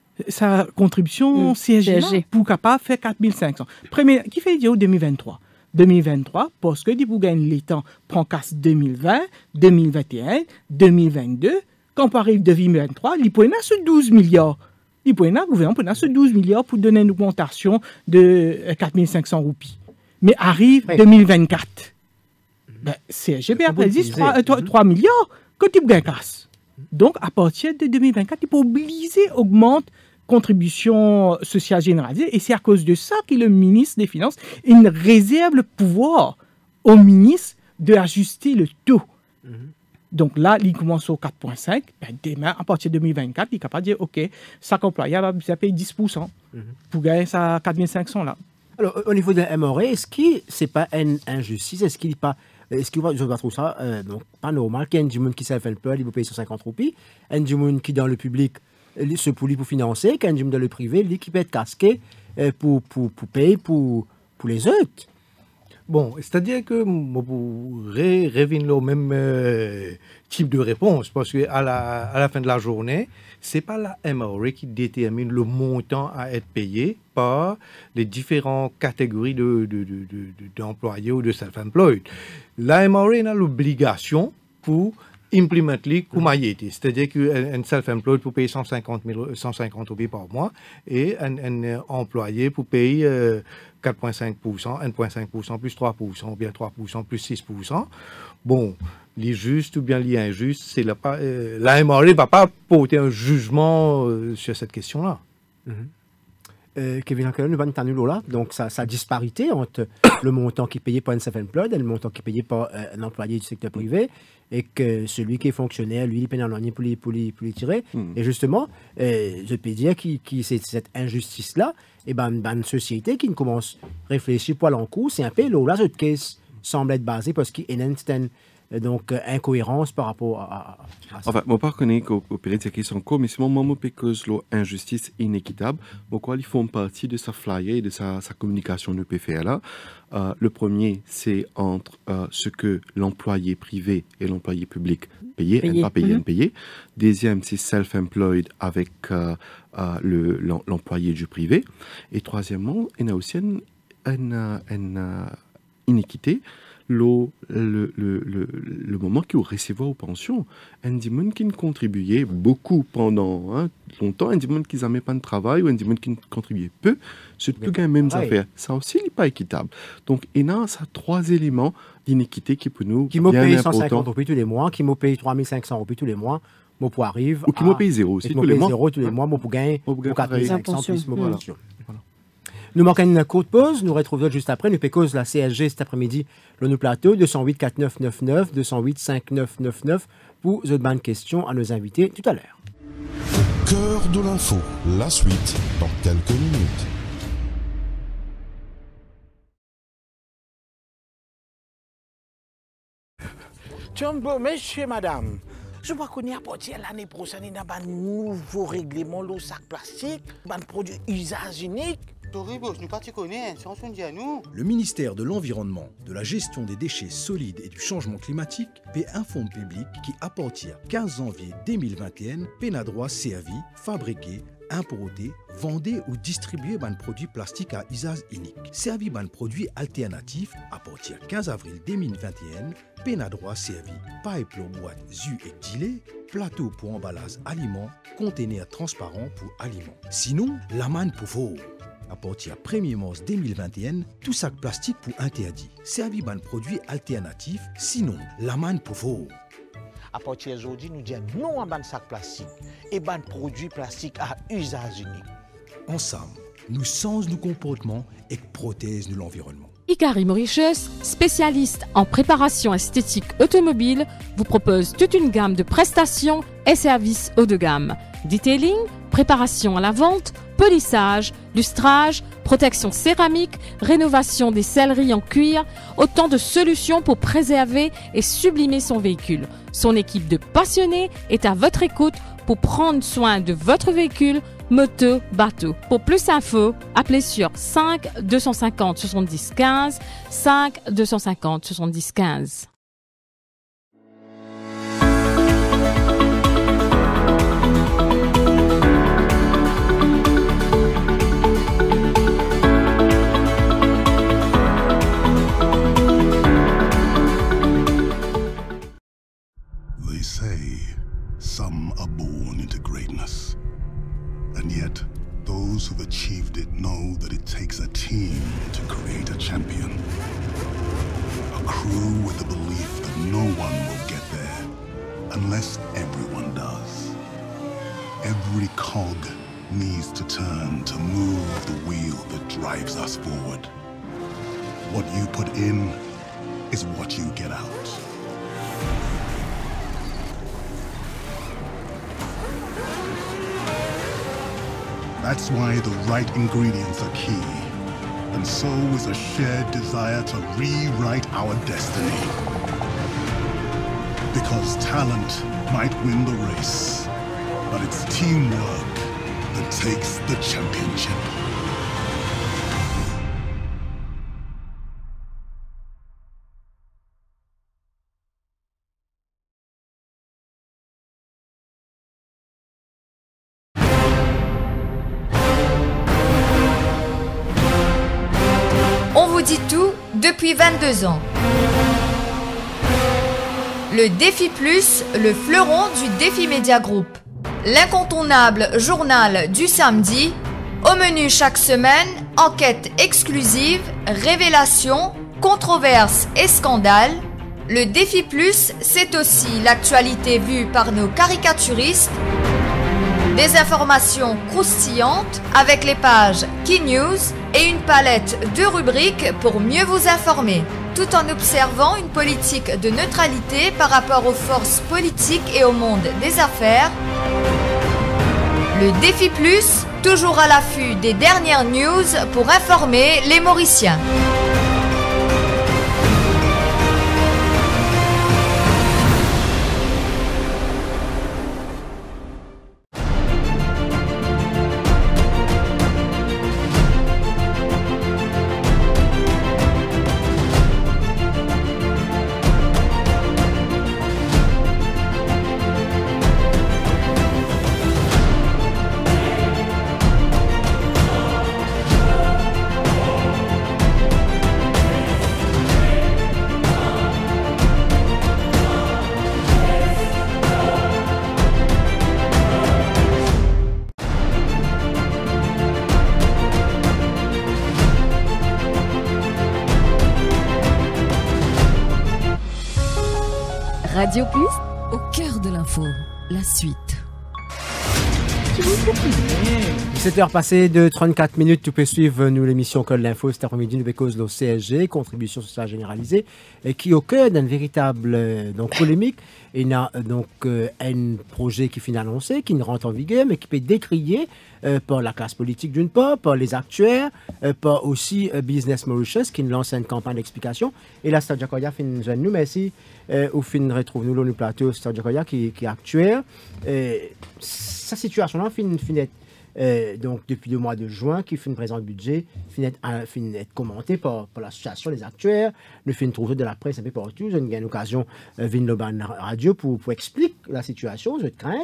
sa contribution mmh, C S G, là, pour capable faire quatre mille cinq cents. Premier, qui fait dire deux mille vingt-trois? deux mille vingt-trois, parce que pour gagner les temps, prend casse deux mille vingt, deux mille vingt et un, deux mille vingt-deux, quand on arrive deux mille vingt-trois, il peut y avoir ce douze milliards. Il peut y avoir, le gouvernement peut y avoir ce douze milliards pour donner une augmentation de quatre mille cinq cents roupies. Mais arrive oui. deux mille vingt-quatre. Ben, C S G B après dit trois milliards, quand il gagne casse. Donc, à partir de deux mille vingt-quatre, il peut obliger augmente contribution sociale généralisée. Et c'est à cause de ça que le ministre des Finances il réserve le pouvoir au ministre d'ajuster le taux. Mm-hmm. Donc là, il commence au quatre virgule cinq. Ben, demain, à partir de deux mille vingt-quatre, il est capable de dire, OK, chaque employé va payer dix pour cent mm-hmm. pour gagner sa quatre mille cinq cents là. Alors, au niveau de M R A, est-ce que ce n'est pas une injustice? Est-ce qu'il n'est pas... Est-ce que je trouve ça euh, donc, pas normal qu'il y ait un du monde qui s'est fait le peu, il peut payer cent cinquante roupies, un du monde qui dans le public se poulie pour financer, qu'un du monde dans le privé, lui qui peut être casqué euh, pour, pour, pour payer pour, pour les autres. Bon, c'est-à-dire que moi, pour revenir au même euh, type de réponse, parce qu'à la, à la fin de la journée, ce n'est pas la M R A qui détermine le montant à être payé par les différentes catégories de, de, de, de, d'employés ou de self-employed. La M R A a l'obligation pour implémenter comme c'est-à-dire qu'un self-employed pour payer cent cinquante roupies par mois et un, un employé pour payer euh, quatre virgule cinq pour cent, un virgule cinq pour cent plus trois pour cent, ou bien trois pour cent plus six pour cent. Bon, les justes ou bien les injustes, c'est la, euh, la M R A ne va pas porter un jugement euh, sur cette question-là. Mm-hmm. Euh, Kevin Ankelon, nous avons là, donc sa, sa disparité entre le montant qui est payé par un self-employed et le montant qui est payé par euh, un employé du secteur privé, et que celui qui est fonctionnaire, lui, il paye en année pour les, pour les, pour les tirer. Mm. Et justement, euh, je peux dire que c'est cette injustice-là, et ben, ben, une société qui ne commence à réfléchir pour l'encours, c'est un peu là, cette caisse semble être basée parce qu'il y a une donc euh, incohérence par rapport à, à, à ça. Enfin, moi pas connais qu'au période de question mais c'est mon moment parce que l'injustice inéquitable, pourquoi ils font partie de sa flyer et de sa, sa communication de P F R là. Euh, le premier, c'est entre euh, ce que l'employé privé et l'employé public payait, payé. pas payé, mm-hmm. payé. Deuxième, c'est self-employed avec euh, euh, le, l'employé du privé. Et troisièmement, il y a aussi une, une, une, une inéquité. Le, le, le, le, le moment qu'ils recevaient aux pensions, un dimanche qui ne contribuait beaucoup pendant hein, longtemps, un dimanche qui n'avaient pas de travail ou un dimanche qui ne contribuait peu, c'est tout les mêmes affaires. Ça aussi n'est pas équitable. Donc, il y a ça, trois éléments d'inéquité qui pour nous qui m'ont payé cent cinquante roupies tous les mois, qui m'ont payé trois mille cinq cents roupies tous les mois, moi pour arrive ou qui m'ont payé zéro aussi tous les mois. zéro tous les mois, moi pour gagner quatre mille cinq cents plus mon pension. Nous manquons une courte pause, nous retrouvons juste après. Nous pécose la C S G cet après-midi, le nous plateau deux cent huit quatre neuf neuf neuf, deux cent huit cinq neuf neuf neuf pour The Ban question à nos invités tout à l'heure. Cœur de l'info, la suite dans quelques minutes. Tiens, monsieur, madame. Je vois qu'on est à partir de l'année prochaine, il y a un nouveau règlement de sac plastique, un produit usage unique. Le ministère de l'Environnement, de la Gestion des déchets solides et du changement climatique paie un fonds public qui, à partir du quinze janvier deux mille vingt et un, peine à droit servi, fabriqué, importer, vendre ou distribuer des produits plastiques à usage unique. Servi des produits alternatifs à partir du quinze avril deux mille vingt et un, peine à droit servi, pipe pour boîte jus et gilet, plateau pour emballage aliments, conteneur transparent pour aliments. Sinon, l'amende pour vous. À partir du premier mars deux mille vingt et un, tout sac plastique pour interdit. Servi des produits alternatifs, sinon l'amende pour vous. À partir d'aujourd'hui, nous disons non à ban sac plastique et ban produits plastiques à usage unique. Ensemble, nous changeons nos comportements et protègeons l'environnement. Ikari Mauritius, spécialiste en préparation esthétique automobile, vous propose toute une gamme de prestations et services haut de gamme. Detailing, préparation à la vente, polissage, lustrage, protection céramique, rénovation des selleries en cuir, autant de solutions pour préserver et sublimer son véhicule. Son équipe de passionnés est à votre écoute pour prendre soin de votre véhicule, moto, bateau. Pour plus d'infos, appelez sur cinq deux cent cinquante soixante-dix quinze, cinq deux cent cinquante soixante-dix quinze. They say some are born into greatness. And yet, those who've achieved it know that it takes a team to create a champion. A crew with the belief that no one will get there unless everyone does. Every cog needs to turn to move the wheel that drives us forward. What you put in is what you get out. That's why the right ingredients are key. And so is a shared desire to rewrite our destiny. Because talent might win the race, but it's teamwork that takes the championship. On vous dit tout depuis vingt-deux ans. Le Défi Plus, le fleuron du Défi Média Group. L'incontournable journal du samedi. Au menu chaque semaine, enquêtes exclusives, révélations, controverses et scandales. Le Défi Plus, c'est aussi l'actualité vue par nos caricaturistes. Des informations croustillantes avec les pages Key News et une palette de rubriques pour mieux vous informer, tout en observant une politique de neutralité par rapport aux forces politiques et au monde des affaires. Le Défi Plus, toujours à l'affût des dernières news pour informer les Mauriciens. Radio Plus, au cœur de l'info, la suite. dix-sept heures passées de trente-quatre minutes, tu peux suivre nous l'émission Code l'Info cet après-midi, nous cause le C S G, contribution sociale généralisée, et qui au cœur d'une véritable euh, donc, polémique. Il y a donc euh, un projet qui finit annoncé, qui ne rentre en vigueur, mais qui peut être décrié euh, par la classe politique d'une part, par les actuaires, euh, par aussi euh, Business Mauritius, qui lance une campagne d'explication. Et là, Stadia Koya fait une jeune nous, merci, euh, au fin retrouve-nous le plateau Stadia Koya qui, qui est actuaire. Euh, sa situation-là finit fin Euh, donc depuis le mois de juin, qui fait une présence budget, finit être commenté par, par l'association des actuaires, nous fait une trouver de la presse un peu partout. J'ai eu une occasion de venir dans la radio pour, pour expliquer la situation, je crainte.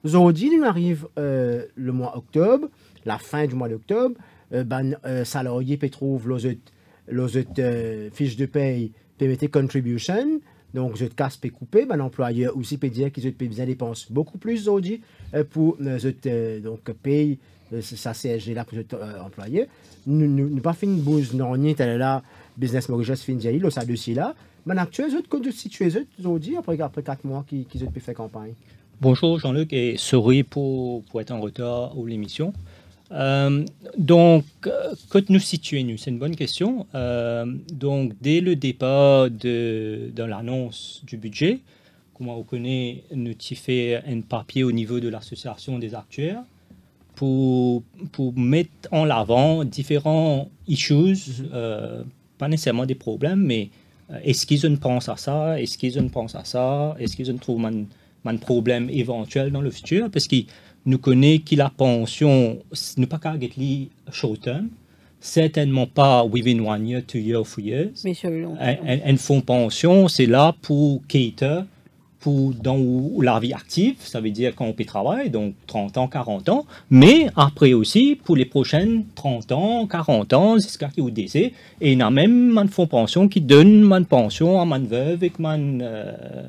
Aujourd'hui, nous arrive euh, le mois octobre, la fin du mois d'octobre, euh, ben, euh, salarié peut trouver les euh, fiches de paye, peut mettre contribution, donc je casse peut couper, ben, l'employeur aussi peut dire qu'ils peut bien dépenser beaucoup plus aujourd'hui euh, pour euh, euh, donc paye euh, sa C S G là pour les euh, employés. Nous nous pas fait une bouse non ni tel là business mortgage fin d'y là ça dossier là. Mais actuellement, autres que situer aujourd'hui après après quatre mois qui qui ont pu faire campagne. Bonjour Jean-Luc et sorry pour, pour être en retard ou l'émission. Euh, donc, quand nous situons, c'est une bonne question. Euh, donc, dès le départ de, de l'annonce du budget, comme on connaît, nous avons fait un papier au niveau de l'association des actuaires pour, pour mettre en avant différents issues, mm-hmm. euh, pas nécessairement des problèmes, mais euh, est-ce qu'ils pensent à ça, est-ce qu'ils pensent à ça, est-ce qu'ils trouvent un, un problème éventuel dans le futur, parce que nous connaissons que la pension, ne pas qu'à get short term, certainement pas within one year, two years, three years. Mais sur le long terme. Un, un, un fonds pension, c'est là pour cater, pour dans la vie active, ça veut dire quand on peut travailler, donc trente ans, quarante ans, mais après aussi pour les prochaines trente ans, quarante ans, jusqu'à qui au décès, et il y a même un fonds pension qui donne une pension à ma veuve avec mon euh,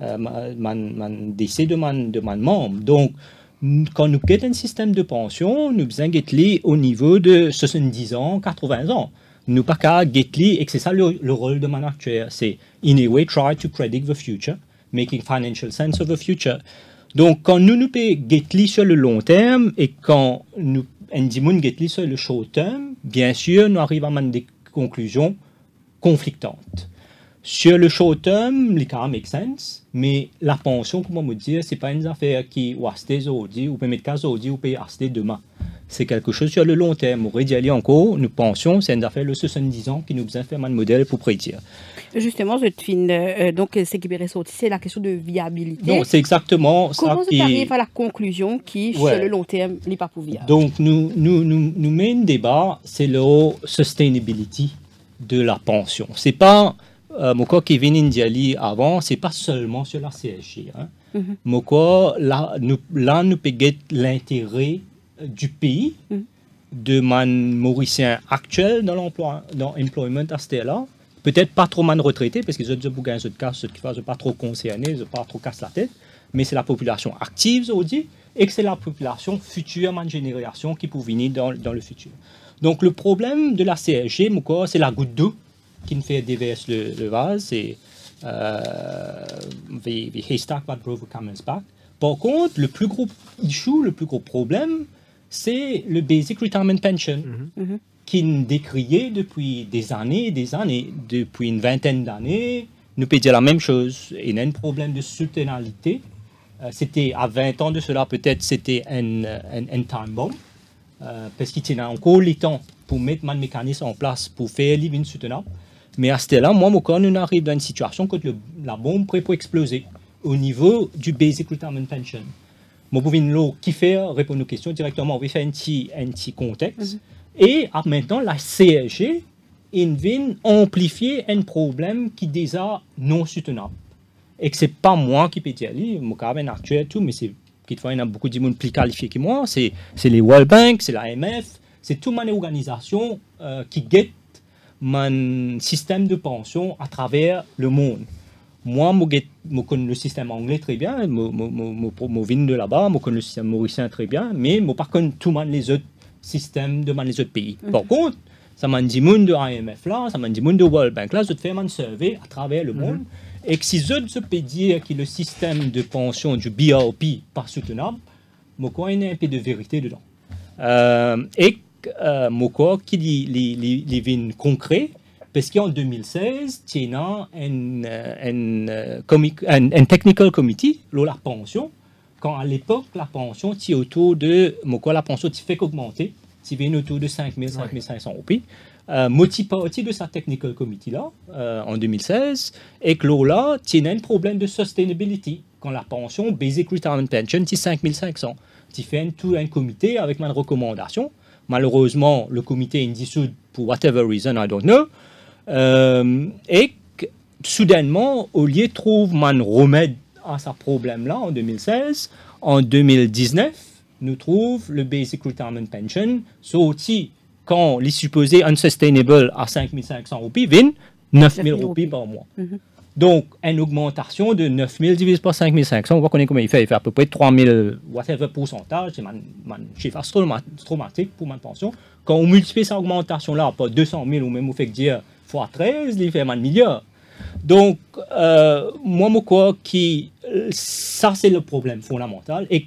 euh, décès de mon de membre. Donc, quand nous avons un système de pension, nous avons get au niveau de soixante-dix ans, quatre-vingts ans. Nous pas qu'à get et c'est ça le, le rôle de mon actuaire, c'est in a way try to predict the future, making financial sense of the future. Donc quand nous nous pouvons get sur le long terme et quand nous nous get sur le short terme, bien sûr nous arrivons à des conclusions conflictantes. Sur le short term, les cas make sense, mais la pension, comment me dire, c'est pas une affaire qui ou acheter aujourd'hui ou peut mettre cas aujourd'hui ou peut acheter demain. C'est quelque chose sur le long terme. On aurait dit aller encore, nous pensions, c'est une affaire de soixante-dix ans qui nous a fait un modèle pour prédire. Justement, je te finis, euh, donc ce qui est ressorti, c'est la question de viabilité. Non, c'est exactement ça. Comment qui... tu arrives à la conclusion qui, ouais. sur le long terme, n'est pas pour viable? Donc, nous, nous, nous, nous mettons un débat, c'est le sustainability de la pension. C'est pas. Euh, Moko Kevin Indiali avant, c'est pas seulement sur la C S G. Hein. Mm-hmm. Moko, là, nous, là, nous payons l'intérêt du pays, mm-hmm. de man mauricien actuel dans l'emploi, dans l'employment à ce là. Peut-être pas trop man retraité, parce que les autres bouquins, les autres cas, ceux qui ne sont pas trop concernés, ils ne pas trop cassent la tête, mais c'est la population active, on dit, et que c'est la population future, man génération, qui peut venir dans, dans le futur. Donc, le problème de la C S G, Moko, c'est la goutte d'eau qui ne fait déverser le, le vase, c'est euh, the, the haystack that drove the camel's back. Par contre, le plus gros issue, le plus gros problème, c'est le Basic Retirement Pension, mm-hmm. qui est décrié depuis des années et des années, depuis une vingtaine d'années. Nous peut dire la même chose. Il y a un problème de soutenabilité. Euh, c'était à vingt ans de cela, peut-être c'était un, un, un time bomb, euh, parce qu'il y a encore le temps pour mettre un mécanisme en place pour faire les living soutenables. Mais à ce là moi, quand on arrive dans une situation où le, la bombe est prête pour exploser au niveau du Basic Retirement Pension. Moi, je vais qui faire répondre aux questions directement. On va faire un petit, un petit contexte. Mm-hmm. Et à maintenant, la C S G vient amplifier un problème qui est déjà non soutenable. Et que ce n'est pas moi qui peux dire, mon cas actuel, tout, mais c'est qu'il y a beaucoup de monde plus qualifié que moi. C'est les World Bank, c'est l'A M F, c'est toute ma organisation euh, qui guette mon système de pension à travers le monde. Moi, je connais le système anglais très bien, je viens de là-bas, je connais le système mauricien très bien, mais je ne connais pas tous les autres systèmes de les autres pays. Mm-hmm. Par contre, ça m'a dit monde de I M F là, ça m'a dit monde de World Bank là, je te fais un survey à travers le monde, mm-hmm. et que si je peux dire que le système de pension du B R P pas soutenable, je connais un peu de vérité dedans. Euh, et Euh, Moko qui les les les vignes concrets parce qu'en deux mille seize il y a un un un un technical committee là la pension quand à l'époque la pension était autour de Moko la pension qui fait qu'augmenter qui vient autour de cinq mille cinq mille cinq cents roupies euh, moitié partie de sa technical committee là euh, en deux mille seize et que là il y a un problème de sustainability quand la pension Basic Retirement Pension est cinq mille cinq cents tu fais un tout un comité avec une recommandation. Malheureusement, le comité est dissous pour whatever reason, I don't know. Euh, et soudainement, au lieu de trouver un remède à ce problème-là en deux mille seize, En deux mille dix-neuf, nous trouvons le Basic Retirement Pension, sorti quand les supposés unsustainable à cinq mille cinq cents roupies, viennent neuf mille roupies par mois. Mm-hmm. Donc, une augmentation de neuf mille divisé par cinq mille cinq cents, on voit combien il fait. Il fait à peu près trois mille, whatever pourcentage, c'est un chiffre astronomique pour ma pension. Quand on multiplie cette augmentation-là par deux cent mille, ou même on fait dire fois treize, il fait un milliard. Donc, euh, moi, je crois que ça, c'est le problème fondamental. Et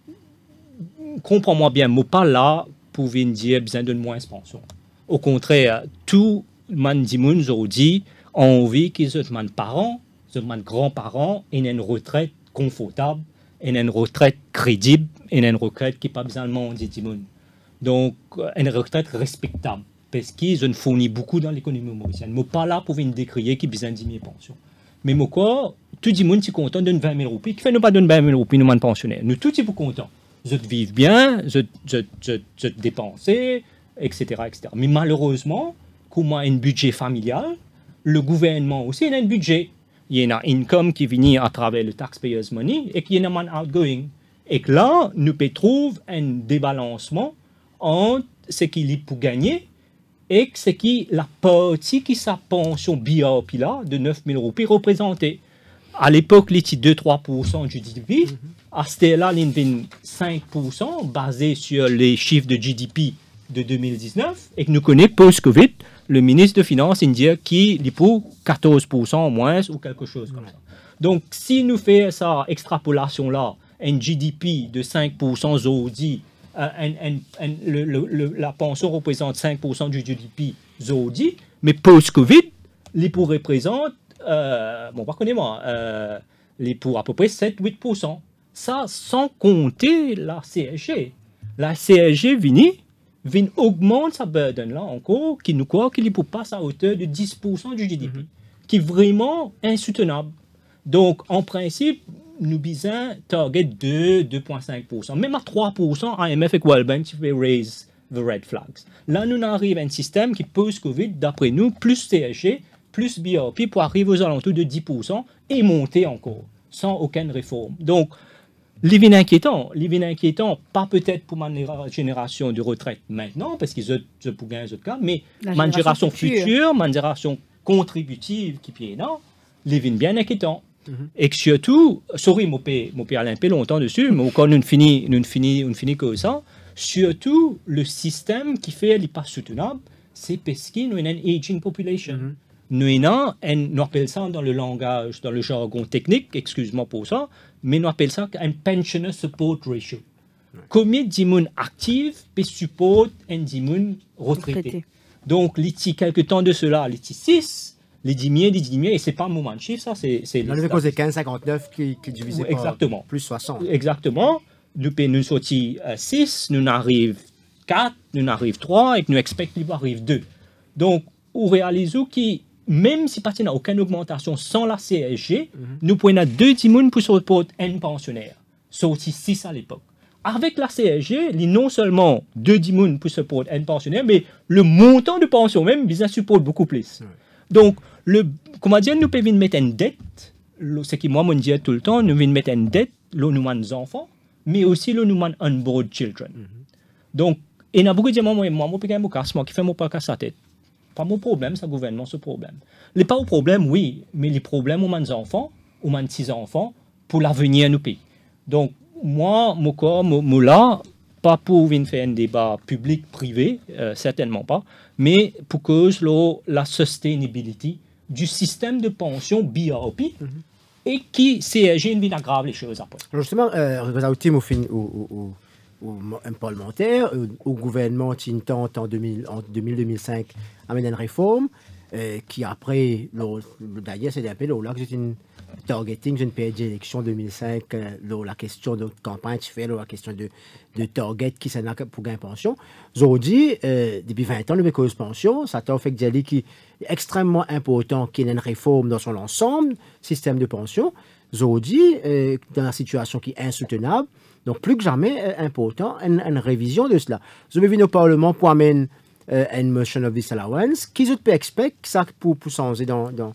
comprends-moi bien, je ne suis pas là pour venir dire besoin de moins de pension. Au contraire, tout le monde aujourd'hui a envie qu'ils soient mes parents, mes grands-parents, aient une retraite confortable, aient une retraite crédible, aient une retraite qui n'a pas besoin de manger. Donc, une retraite respectable. Parce qu'ils ont fourni beaucoup dans l'économie mauricienne. Je ne suis pas là pour venir décrier qu'ils ont besoin de dix mille pensions. Mais moi, tout le monde est content de vingt mille roupies. Qui fait nous pas donner vingt mille roupies, nous, pensionnaires. Nous, tous sommes contents. Je vivre bien, je, je, je, je dépenser, et cetera, et cetera. Mais malheureusement, comme on a un budget familial, le gouvernement aussi a un budget. Il y a un income qui vient à travers le taxpayers' money et qu'il y a un outgoing. Et que là, nous pouvons trouver un débalancement entre ce qu'il y a pour gagner et ce qui la partie qui sa pension B R P là de neuf mille roupies représentée. À l'époque, il était deux à trois pour cent du G D P. Mm-hmm. À ce là il y a cinq pour cent basé sur les chiffres de G D P de deux mille dix-neuf. Et que nous connaissons post-Covid, le ministre de Finances indien qui est pour quatorze pour cent au moins ou quelque chose comme ça. Donc, si nous faisons cette extrapolation-là, un G D P de cinq pour cent aujourd'hui, euh, un, un, un, le, le, la pension représente cinq pour cent du G D P aujourd'hui, mais post-Covid, les pour représentent Euh, bon, pas moi, euh, les pour à peu près sept à huit pour cent. Ça, sans compter la C S G. La C S G vient, vient augmente sa burden là encore, qui nous croit qu'il peut passer à hauteur de dix pour cent du G D P, mm-hmm. qui est vraiment insoutenable. Donc, en principe, nous besoin target deux à deux virgule cinq pour cent. Même à trois pour cent, I M F et World Bank, tu peux raise the red flags. Là, nous arrivons à un système qui, post-Covid, d'après nous, plus C S G, plus B R P pour arriver aux alentours de dix pour cent et monter encore, sans aucune réforme. Donc, l'I V inquiétant, l'I V inquiétant, pas peut-être pour ma génération de retraite maintenant, parce qu'ils ont pour gagner un autre cas, mais ma génération future, ma génération contributive qui est là, l'I V bien inquiétant. Mm-hmm. Et que surtout, sorry, mon père, mon père a un peu longtemps dessus, mais quand nous finissons nous finit, nous finit que ça, surtout le système qui fait les pas soutenable, c'est parce qu'il y a une aging population. Mm-hmm. Nous, nous appelons ça dans le langage, dans le jargon technique, excuse-moi pour ça, mais nous appelons ça un pensioner support ratio. Ouais. Combien de personnes actives peut supporter un personne retraité? Donc, il y a quelques temps de cela, il y a six, les dix mille, les dix mille, et ce n'est pas un moment de chiffre, ça, c'est... Dans le cas de quinze virgule cinquante-neuf qui, qui est divisé oui, par plus soixante. Exactement. Nous nous sortis à six, nous arrivons quatre, nous arrivons trois, et nous expectons qu'il arrive deux. Donc, on réalise que même si il n'y a aucune augmentation sans la C S G, mm-hmm. nous pouvons deux personnes pour supporter un pensionnaire, sorti six à l'époque. Avec la C S G, il y a non seulement deux personnes pour supporter un pensionnaire, mais le montant de pension même, il supporte beaucoup plus. Mm-hmm. Donc, le, comment dire, nous pouvons mettre une dette, ce qui moi me dit tout le temps, nous pouvons mettre une dette, là nous avons des enfants, mais aussi là nous avons unborn children. Mm-hmm. Donc, il y a beaucoup de gens, moi, moi, moi, moi, moi, qui fait mon pas casse sa tête. Pas mon problème, c'est le gouvernement, ce problème. Les pas au problème, oui, mais les problèmes aux mes enfants, aux mes petits-enfants, pour l'avenir nous pays. Donc, moi, mon corps, mon là, pas pour venir faire un débat public-privé, euh, certainement pas, mais pour cause là, la sustainability du système de pension B R P mm-hmm. et qui, C S G, vient aggraver les choses après. Alors justement, euh, au un parlementaire, au gouvernement qui tente en deux mille deux mille cinq amène une réforme euh, qui après, d'ailleurs c'est un peu là que c'est une targeting, j'ai une période d'élection deux mille cinq, euh, la question de campagne tu fais, la question de, de target qui s'en a pour gagner pension. Aujourd'hui, euh, depuis vingt ans, le cause pension, ça t'a fait que Djali qui est extrêmement important qu'il y ait une réforme dans son ensemble, système de pension. Aujourd'hui, euh, dans la situation qui est insoutenable, donc, plus que jamais euh, important, une, une révision de cela. Je vais venir au Parlement pour amener euh, une motion of disallowance. Qui peut expect ça pour, pour changer dans, dans,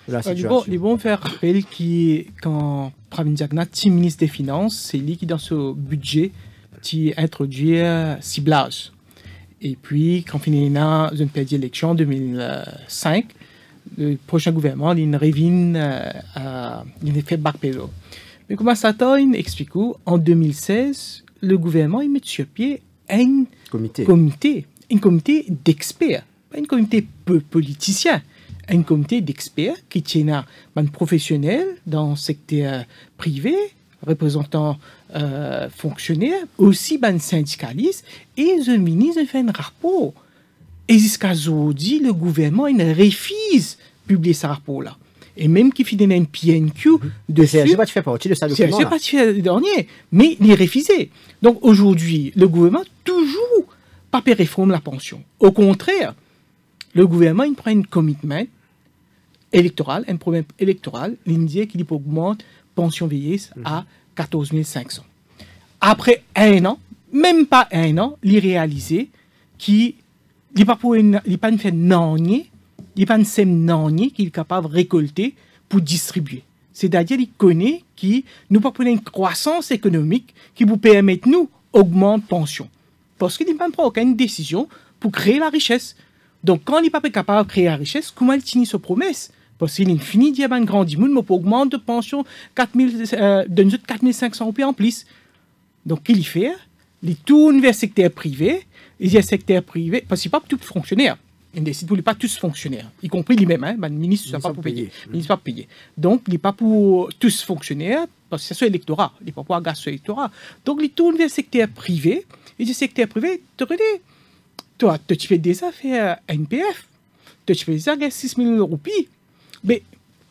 de la Les situation. bons, les bons faire rappel qui, quand Pravin Jagannath, petit ministre des Finances, c'est lui qui, dans ce budget, qui introduit euh, ciblage. Et puis, quand on a une période d'élection en deux mille cinq, le prochain gouvernement, il revient euh, à l'effet backpedal. Mais comment ça t'en explique? En deux mille seize, le gouvernement il met sur pied un comité, comité un comité d'experts, pas un comité peu politicien, un comité d'experts qui tient un professionnel dans le secteur privé, représentant euh, fonctionnaires, aussi ben syndicalistes, et le ministre fait un rapport. Et jusqu'à aujourd'hui, le gouvernement il refuse de publier ce rapport-là. Et même qu'il fait un P N Q de C S G pas de faire partie de ça document. C'est pas de faire le dernier, mais il est refusé. Donc aujourd'hui, le gouvernement toujours pas de réforme la pension. Au contraire, le gouvernement il prend un commitment électoral, un problème électoral, l'Indien qui augmente pension vieillesse à quatorze mille cinq cents. Après un an, même pas un an, il réalisé qu'il n'est pas pour une, il pas fait nanier, il pas une nanier qu'il est capable de récolter pour distribuer. C'est-à-dire qu'il connaît qu'il nous pas une croissance économique qui vous permet nous augmenter pension. Parce qu'il n'a pas aucune décision pour créer la richesse. Donc quand il n'est pas capable de créer la richesse, comment il finit sa promesse? Parce qu'il finit de dire un grand monde, mais pour augmenter de pension quatre mille cinq cents roupies en plus. Donc, qu'il y fait? Il tourne vers le secteur privé. Il y a le secteur privé, parce qu'il n'est pas tout fonctionnaire. Il décide pour lui pas tous fonctionnaires, y compris lui-même. Hein, ben, le ministre ne pas pour payer. Le ministre pas payer. Donc, il n'est pas pour tous fonctionnaires, parce que c'est sur l'électorat. Il n'est pas pour avoir sur l'électorat. Donc, il tourne vers le secteur privé. Et le secteur privé, tu connais, toi, tu fais des affaires N P F, tu fais des affaires six mille roupies. Mais,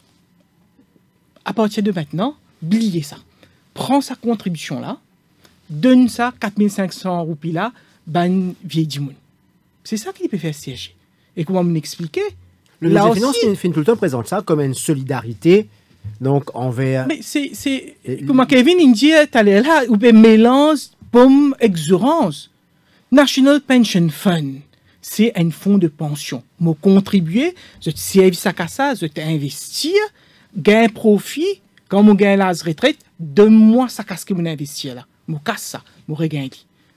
à partir de maintenant, oubliez ça. Prends sa contribution-là, donne ça, quatre mille cinq cents roupies là, ben, vieille dimoun. C'est ça qu'il peut faire siéger. Et comment m'expliquer? Le ministre des Finances finit tout le temps présente ça comme une solidarité, donc envers... Mais c'est... c'est comment Kevin, il dit, t'as là, ou bien mélange, pomme, exurance. National Pension Fund. C'est un fonds de pension. Moi, contribuer, je te service à ça, je t'investir, gain profit, quand je gagne la retraite, donne-moi ça casse que je investir là. Je casse ça, je regagne.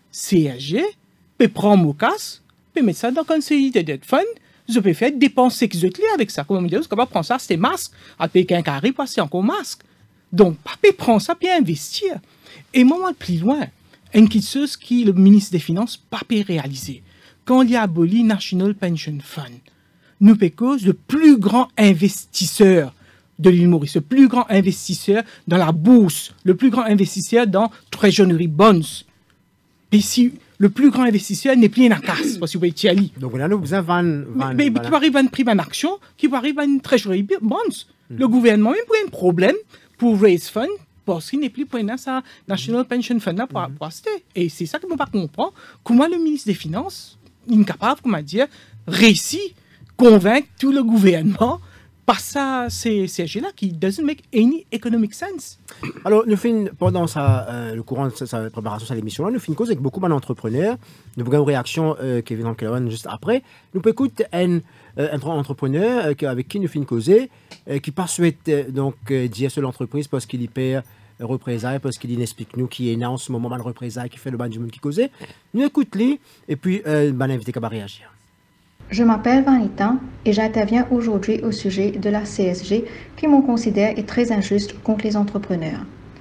C S G, je prends mon casse, je mets ça dans un solidarité de fund, je peux faire dépenser que je te avec ça. Comment me dire, je peux prendre ça, c'est masque, à payer qu'un carré, parce que c'est encore masque. Donc, papa prend ça, puis investir. Et moi, plus loin, une chose qui le ministre des Finances pas pu réaliser. Quand il a aboli National Pension Fund, nous payons le plus grand investisseur de l'île Maurice, le plus grand investisseur dans la bourse, le plus grand investisseur dans Treasury Bonds. Et si le plus grand investisseur n'est plus une casse, parce que vous pouvez y donc là, nous vous avons van, van, mais, mais qui arrive à une prime en action, qui arrive à une Treasury Bonds. Mm. Le gouvernement même pour un problème pour raise fund, parce qu'il n'est plus pour une sa National Pension Fund là pour mm. acheter. Et c'est ça que je ne comprends pas. Comment le ministre des Finances incapable, comment dire, réussit convaincre tout le gouvernement par ça, ces C S G-là qui doesn't make any economic sense. Alors, nous finissons, pendant sa, euh, le courant de sa, sa préparation de l'émission-là, nous finissons cause avec beaucoup d'entrepreneurs. Nous avons une réaction, euh, Kevin Ankelwan, juste après. Nous pouvons écouter un, euh, un entrepreneur euh, avec qui nous finissons causer, euh, qui pas souhaite euh, donc euh, dire sur l'entreprise parce qu'il y perd représailles, parce qu'il explique nous qui est né en ce moment mal représailles, qui fait le ban du monde qui causait. Nous écoutons-les et puis euh, ben, l'invité qui va réagir. Je m'appelle Vanita et j'interviens aujourd'hui au sujet de la C S G qui, m'on considère, est très injuste contre les entrepreneurs.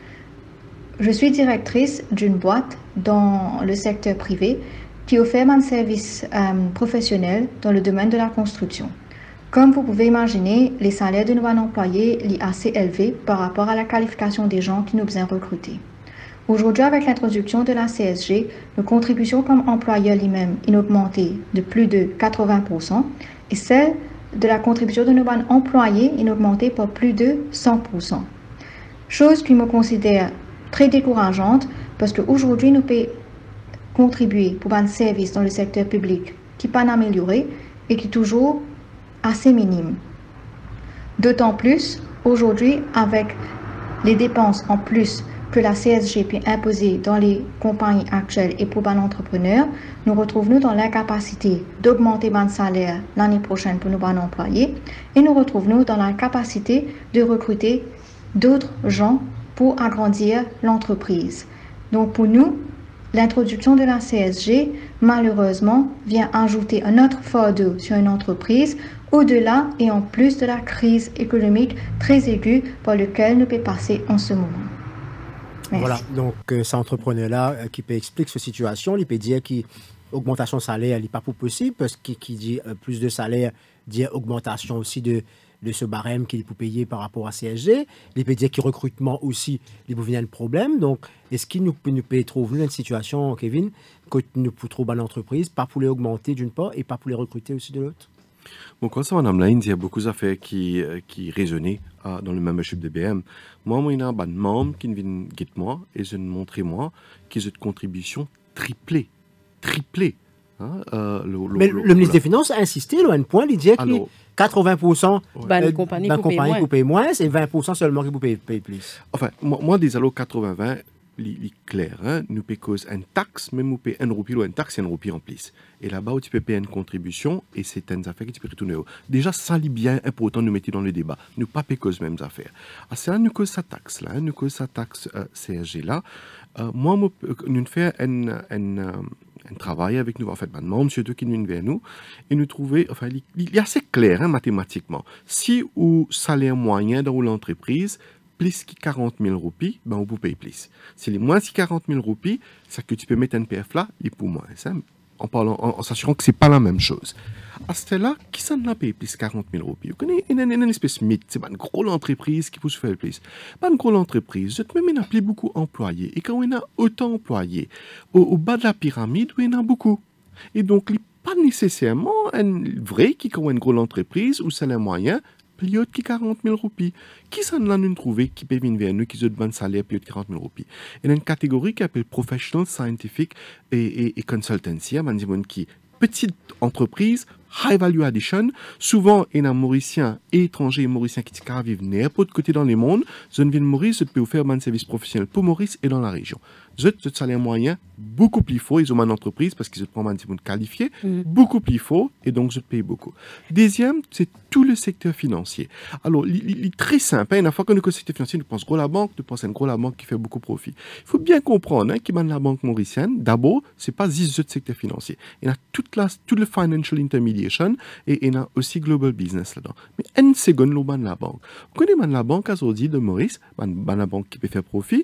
Je suis directrice d'une boîte dans le secteur privé qui offre un service euh, professionnel dans le domaine de la construction. Comme vous pouvez imaginer, les salaires de nos employés sont assez élevés par rapport à la qualification des gens qui nous besoin recruter. Aujourd'hui, avec l'introduction de la C S G, nos contributions comme employeurs lui-même ont augmenté de plus de quatre-vingts pour cent et celle de la contribution de nos employés ont augmenté par plus de cent pour cent. Chose qui me considère très décourageante parce qu'aujourd'hui, nous pouvons contribuer pour un service dans le secteur public qui n'est pas amélioré et qui est toujours assez minime. D'autant plus, aujourd'hui, avec les dépenses en plus que la C S G peut imposer dans les compagnies actuelles et pour les entrepreneurs, nous retrouvons dans l'incapacité d'augmenter le salaire l'année prochaine pour nos employés et nous retrouvons dans l'incapacité de recruter d'autres gens pour agrandir l'entreprise. Donc pour nous, l'introduction de la C S G, malheureusement, vient ajouter un autre fardeau sur une entreprise au-delà et en plus de la crise économique très aiguë par laquelle nous pouvons passer en ce moment. Merci. Voilà, donc euh, cet entrepreneur-là euh, qui peut expliquer cette situation, il peut dire qu'augmentation de salaire n'est pas pour possible, parce qu'il qui dit euh, plus de salaire, dit augmentation aussi de, de ce barème qu'il peut payer par rapport à C S G. Il peut dire que recrutement aussi, il peut venir un problème. Donc, est-ce qu'il nous, nous peut trouver une situation, Kevin, que nous pouvons trouver une entreprise, pas pour les augmenter d'une part et pas pour les recruter aussi de l'autre? Bon, quand ça, Madame Lines, il y a beaucoup d'affaires qui, euh, qui résonnaient euh, dans le membership de B M. Moi, moi, il y a un membre qui vient guetter moi et je montrer moi qu'ils ont une contribution triplée. Triplée. Hein, euh, le, le, Mais le, le ministre des Finances a insisté à un point, il dit que quatre-vingts pour cent ouais. de compagnies qui payent moins et vingt pour cent seulement qui payent plus. Enfin, moi, moi des allos quatre-vingts vingt, c'est clair. Hein? Nous payons une taxe, même nous payons un roupie ou une taxe et un roupie en plus. Et là-bas, tu peux payer une contribution et c'est une affaire que tu peux retourner. Déjà, ça lit bien important de nous mettre dans le débat. Nous ne pas payer les mêmes affaires. Ah, c'est là, nous cause sa taxe là, nous cause sa taxe euh, C S G là. Euh, moi, nous faisons un, un, un travail avec nous, en fait, maintenant, monsieur deux qui nous vers nous, et nous trouver, enfin, il, il est assez clair, hein, mathématiquement. Si au salaire moyen dans l'entreprise, plus que quarante mille roupies, ben on peut payer plus. Si les moins que quarante mille roupies, c'est que tu peux mettre un P F là, il est pour moins. Ça, en, parlant, en, en s'assurant que ce n'est pas la même chose. À ce là qui s'en a payé plus quarante mille roupies? Vous connaissez une, une, une espèce de mythe, c'est pas une grosse entreprise qui peut se faire plus. Pas une grosse entreprise, vous même il a beaucoup d'employés. Et quand on a autant d'employés, au, au bas de la pyramide, il y en a beaucoup. Et donc, il n'est pas nécessairement un vrai qui a une grosse entreprise ou salaire moyen, plus haut que quarante mille roupies. Qui s'en a nous trouvé qui peut venir vers nous, qui ont de bon salaire plus haut que quarante mille roupies? Il y a une catégorie qui s'appelle Professional, Scientific et, et, et Consultancy, qui petite entreprise, high value addition, souvent il y a un Mauricien et étranger Mauricien qui vivent n'importe côté dans le monde, je viens de Maurice, je peux faire un service professionnel pour Maurice et dans la région. Je te salaire moyen beaucoup plus fort, ils ont une entreprise parce qu'ils se prennent un petit peu qualifié, mm. beaucoup plus fort et donc je te paye beaucoup. Deuxième, c'est tout le secteur financier. Alors, il est très simple, une fois qu'on est au secteur financier, nous pensons gros la banque, nous pensons gros la banque qui fait beaucoup de profit. Il faut bien comprendre hein, qu'il y a la banque mauricienne, d'abord, ce n'est pas juste le secteur financier. Il y a toute la, tout le financial intermediation et il y a aussi global business là-dedans. Mais une seconde, nous avons la banque. Vous connaissez la banque aujourd'hui de Maurice, la banque qui peut faire profit.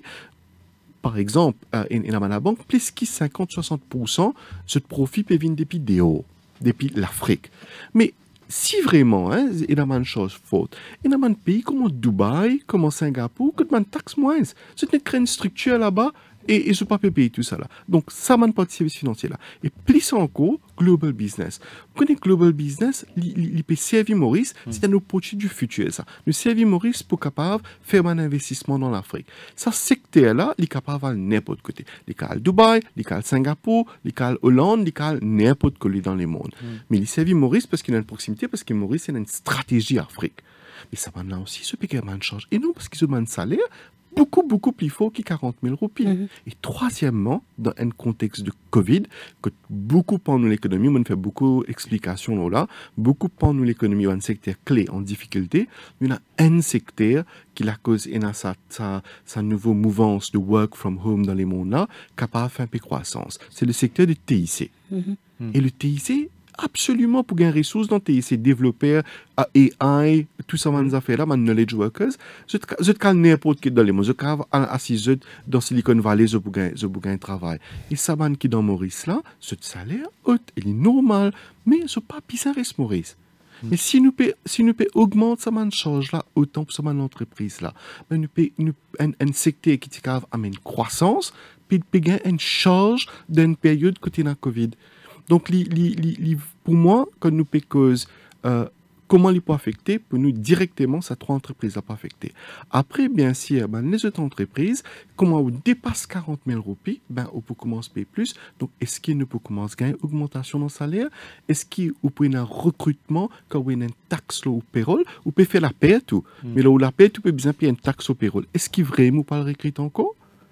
Par exemple, euh, dans la banque, plus que cinquante à soixante pour cent de ce profit peut venir depuis dehors, depuis l'Afrique. Mais si vraiment, hein, il y a une chose forte, il y a un pays comme Dubaï, comme Singapour, qui a une taxe moins. C'est une structure là-bas et, et je ne peux pas payer tout ça là. Donc, ça n'a pas de service financier là. Et plus encore, global business. Vous connaissez global business, il peut servir Maurice, mm. c'est un opportunité du futur ça. Nous servir Maurice pour capable faire un investissement dans l'Afrique. Ça secteur là, il est capable à n'importe côté. Il est à Dubaï, il est à Singapour, il est à Hollande, il est à n'importe côté dans le monde. Mm. Mais il servir Maurice parce qu'il a une proximité, parce que Maurice a une stratégie Afrique. Mais ça va là aussi, ce pays a une charge. Et non, parce qu'ils ont un salaire beaucoup, beaucoup plus fort que quarante mille roupies. Mm-hmm. Et troisièmement, dans un contexte de Covid, que beaucoup pendant l'économie, on fait beaucoup d'explications là, beaucoup pendant l'économie, un secteur clé en difficulté, il y a un secteur qui la cause et sa, sa, sa nouvelle mouvance de work from home dans les mondes là, capable de faire un peu de croissance. C'est le secteur du T I C. Mm-hmm. Mm. Et le T I C, absolument pour gagner des ressources dans T I C, développeurs, A I, tout ça, ces affaires-là, les knowledge workers, je ne n'importe qui dans les mondes, je ne assis dans Silicon Valley, je peux gagner travail. Et ça, qui dans Maurice, là, ce salaire haut, il est normal, mais ce n'est pas bizarre, Maurice. Mm. Mais si nous payons si nous pay augmente ça man charge là autant pour ça man l'entreprise là, ben nous pay nous un, un secteur qui t'cave amène croissance, puis payer une charge d'une période côté la Covid. Donc li, li, li, li, pour moi quand nous payons cause euh, comment les peut affecter pour nous directement ça trois entreprises à pas affecter. Après bien sûr ben, les autres entreprises comment on dépasse quarante mille roupies ben on peut commencer à payer plus. Donc est-ce qu'il ne peut commencer à gagner augmentation dans le salaire? Est-ce qu'il peut y avoir un recrutement quand on a une taxe là, au payroll ou peut faire la paie tout mm. mais là où la paie tu peux bien payer une taxe au payroll. Est-ce qu'il vraiment pas le recruter encore?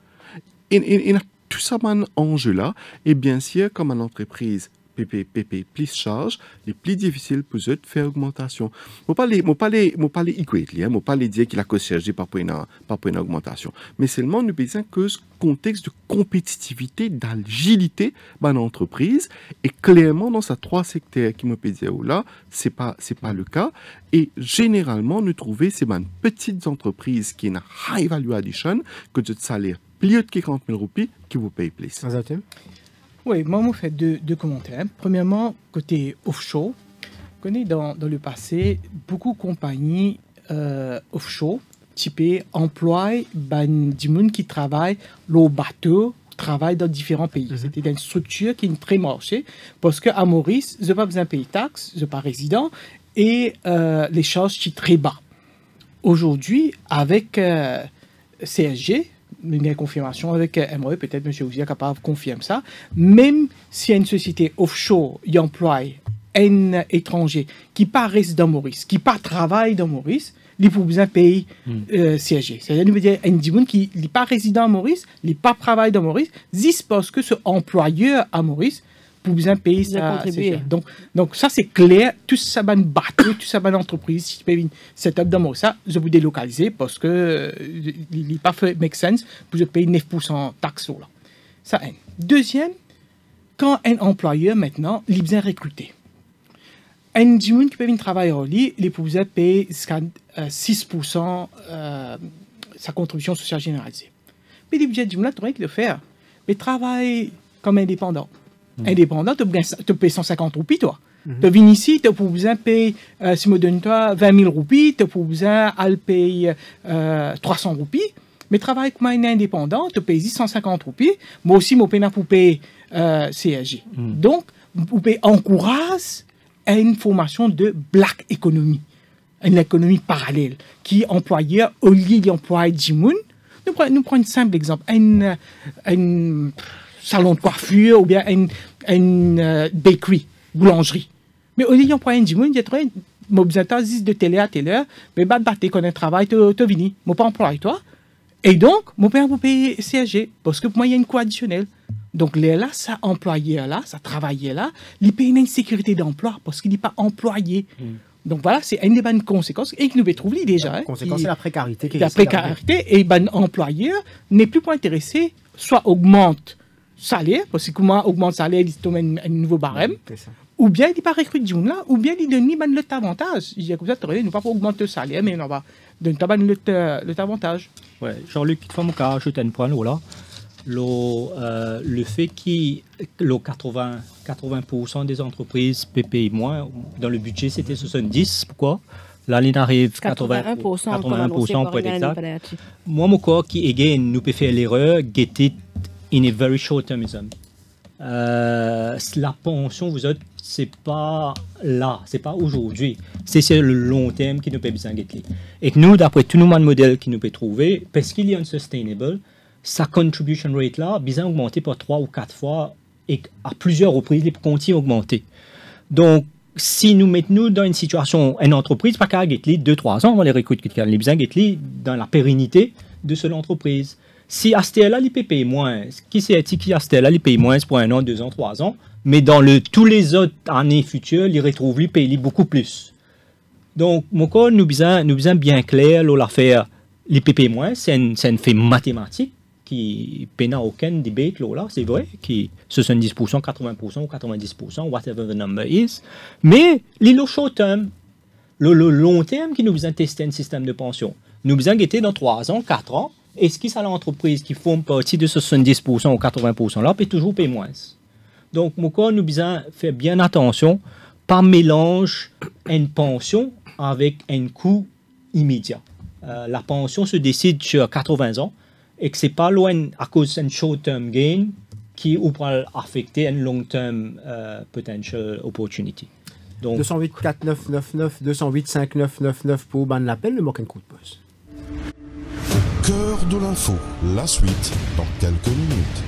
et, et, et tout ça, un enjeu-là, et bien sûr, comme une entreprise, P P, P P, plus charge, les plus difficiles pour eux de faire augmentation. Je ne vais pas les équiter, je ne vais pas les dire qu'il a que chargé par pour une augmentation. Mais seulement, nous besoin que ce contexte de compétitivité, d'agilité dans l'entreprise, et clairement, dans ces trois secteurs qui me disent là, ce n'est pas, pas le cas. Et généralement, nous trouvons ces petites entreprises qui ont une high value addition, que de salaire plus haut que quarante mille roupies, qui vous payent plus. Oui, moi, je fais deux, deux commentaires. Premièrement, côté offshore, on connaît dans, dans le passé beaucoup de compagnies euh, offshore, typées emploient ben, des gens qui travaillent au bateau, travaillent dans différents pays. Mm-hmm. C'était une structure qui est très marchée parce qu'à Maurice, je n'ai pas besoin de payer taxes, je ne suis pas résident et euh, les charges sont très bas. Aujourd'hui, avec euh, C S G, une confirmation avec M O E, peut-être M. Ouzia est capable de confirmer ça. Même s'il y a une société offshore qui emploie un étranger qui n'est pas résident Maurice, qui n'est pas travaille dans Maurice, il faut besoin payer euh, C S G. C'est-à-dire, nous dire un gens qui n'est pas résident à Maurice, il n'est pas travaille dans Maurice, juste parce que ce employeur à Maurice pour besoin payer ça. Donc, donc ça c'est clair, tout ça va bateau, tout ça va entreprise, si tu peux une setup dans Maurice, ça je vous délocaliser parce que euh, il n'est pas fait make sense pour je payer neuf pour cent taxe là. Ça un. Deuxième, quand un employeur maintenant, il besoin recruter. Un gens qui peut venir travailler au lit, il peut besoin payer six pour cent euh, sa contribution sociale généralisée. Mais il budget du là, tu aurais que le faire. Mais travaille comme indépendant. Mmh. Indépendant, tu payes cent cinquante roupies, toi. Mmh. Tu viens ici, tu as besoin de payer, euh, si je donne toi vingt mille roupies, tu as besoin de payer euh, trois cents roupies. Mais travaille comme un indépendant, tu payes cent cinquante roupies. Moi aussi, je paye pour payer euh, C S G. Mmh. Donc, vous pouvez encourager une formation de black economy, une économie parallèle, qui employeur, au lieu d'employer dix moun, nous prenons, nous prenons un simple exemple, un, un salon de coiffure ou bien une, une uh, bakery, boulangerie. Mais au lieu d'employer dix moun, il y a trop de besoin de télé à télé, mais bah, bah, tu connais le travail, tu es venu, je pas employer toi. Et donc, mon père vous payer C S G, parce que pour moi, il y a une coût additionnel. Donc, là, ça employé là, ça travaillé là, il paye une insécurité d'emploi parce qu'il n'est pas employé. Mm. Donc, voilà, c'est une des bonnes conséquences et que nous trouvons déjà. La hein, conséquence, c'est la précarité. Qui la précarité et ben employeur n'est plus intéressé, soit augmente salaire, parce que comment augmente salaire, il se met un nouveau barème, mm, ou bien il n'est pas recruté du là, ou bien il donne ben, le avantage. Il dit comme ça, nous ne pas augmenter le salaire, mais on va donner le avantage. Oui, Jean-Luc, il faut me rajouter un point là. Le, euh, le fait que quatre-vingts pour cent des entreprises payent moins, dans le budget c'était soixante-dix, pourquoi? Là, il arrive quatre-vingts pour cent pour être exact. Moi, mon corps qui, again, nous peut faire l'erreur, get it in a very short termism. Euh, la pension, vous êtes, c'est pas là, c'est pas aujourd'hui, c'est sur le long terme qui nous peut besoin de get. Et que nous, d'après tout le modèle qui nous peut trouver, parce qu'il y a un sustainable, sa contribution rate là, bien augmenté par trois ou quatre fois et à plusieurs reprises, il peut continuer à augmenter. Donc, si nous mettons dans une situation, une entreprise, pas qu'à get deux trois ans, on va les recruter, on a besoin de get dans la pérennité de cette entreprise. Si à ce là, il peut payer moins, qui c'est qui à ce là, il paye moins pour un an, deux ans, trois ans, mais dans le, tous les autres années futures, il retrouve, il paye beaucoup plus. Donc, mon cas, nous besoin, nous besoin bien clair, l'affaire, il peut payer moins, c'est un, un fait mathématique qui n'a aucun débat là, c'est vrai, qui soixante-dix pour cent, quatre-vingts pour cent ou quatre-vingt-dix pour cent, whatever the number is. Mais le short term, le, le long terme qui nous besoin tester un système de pension, nous besoin guetter dans trois ans, quatre ans, est-ce que ça l'entreprise qui forme partie de soixante-dix pour cent ou quatre-vingts pour cent là peut toujours payer moins. Donc, mon cas, nous besoin faire bien attention, pas mélange une pension avec un coût immédiat. Euh, la pension se décide sur quatre-vingts ans, et que ce n'est pas loin à cause d'un short-term gain qui pourra affecter un long-term uh, potential opportunity. Donc, deux cent huit quatre neuf neuf neuf, deux cent huit cinq neuf neuf neuf pour ban l'appel, le manque un coup de pause. Au cœur de l'info, la suite dans quelques minutes.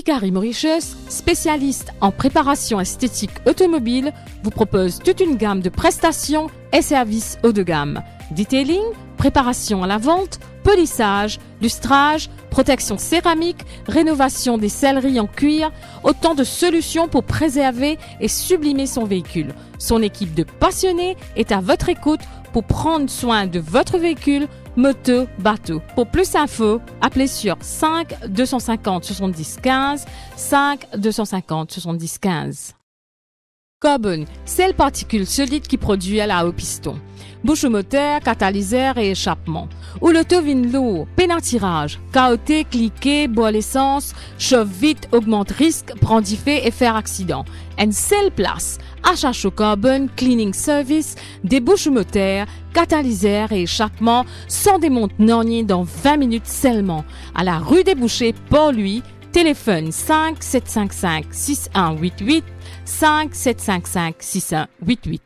Epicari Mauritius, spécialiste en préparation esthétique automobile, vous propose toute une gamme de prestations et services haut de gamme. Detailing, préparation à la vente, polissage, lustrage, protection céramique, rénovation des selleries en cuir, autant de solutions pour préserver et sublimer son véhicule. Son équipe de passionnés est à votre écoute pour prendre soin de votre véhicule, moto, bateau. Pour plus d'infos, appelez sur cinq deux cent cinquante soixante-dix quinze, cinq deux cent cinquante soixante-dix quinze. Carbone, c'est le particule solide qui produit à la haut piston. Bouche moteur, catalyseur et échappement. Ou l'auto vine lourd, peine à tirage, caoté, cliquer, boire l'essence, chauffe vite, augmente risque, prend diffé et faire accident. Une seule place, achat au carbone, cleaning service, des bouches moteurs, catalyseur et échappement, sans démonte nornier dans vingt minutes seulement. À la rue des Bouchers, Port-Louis, téléphone cinq sept cinq cinq six un huit huit, cinq sept cinq cinq six un huit huit.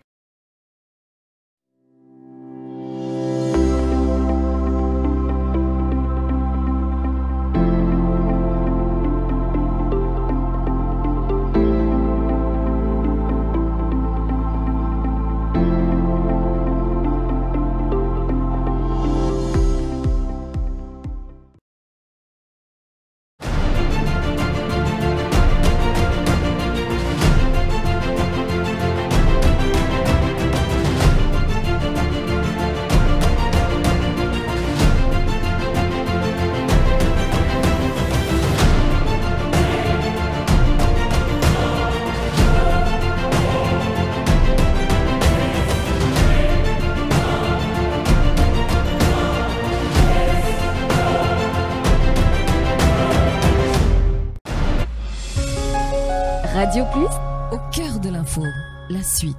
Radio Plus, au cœur de l'info, la suite.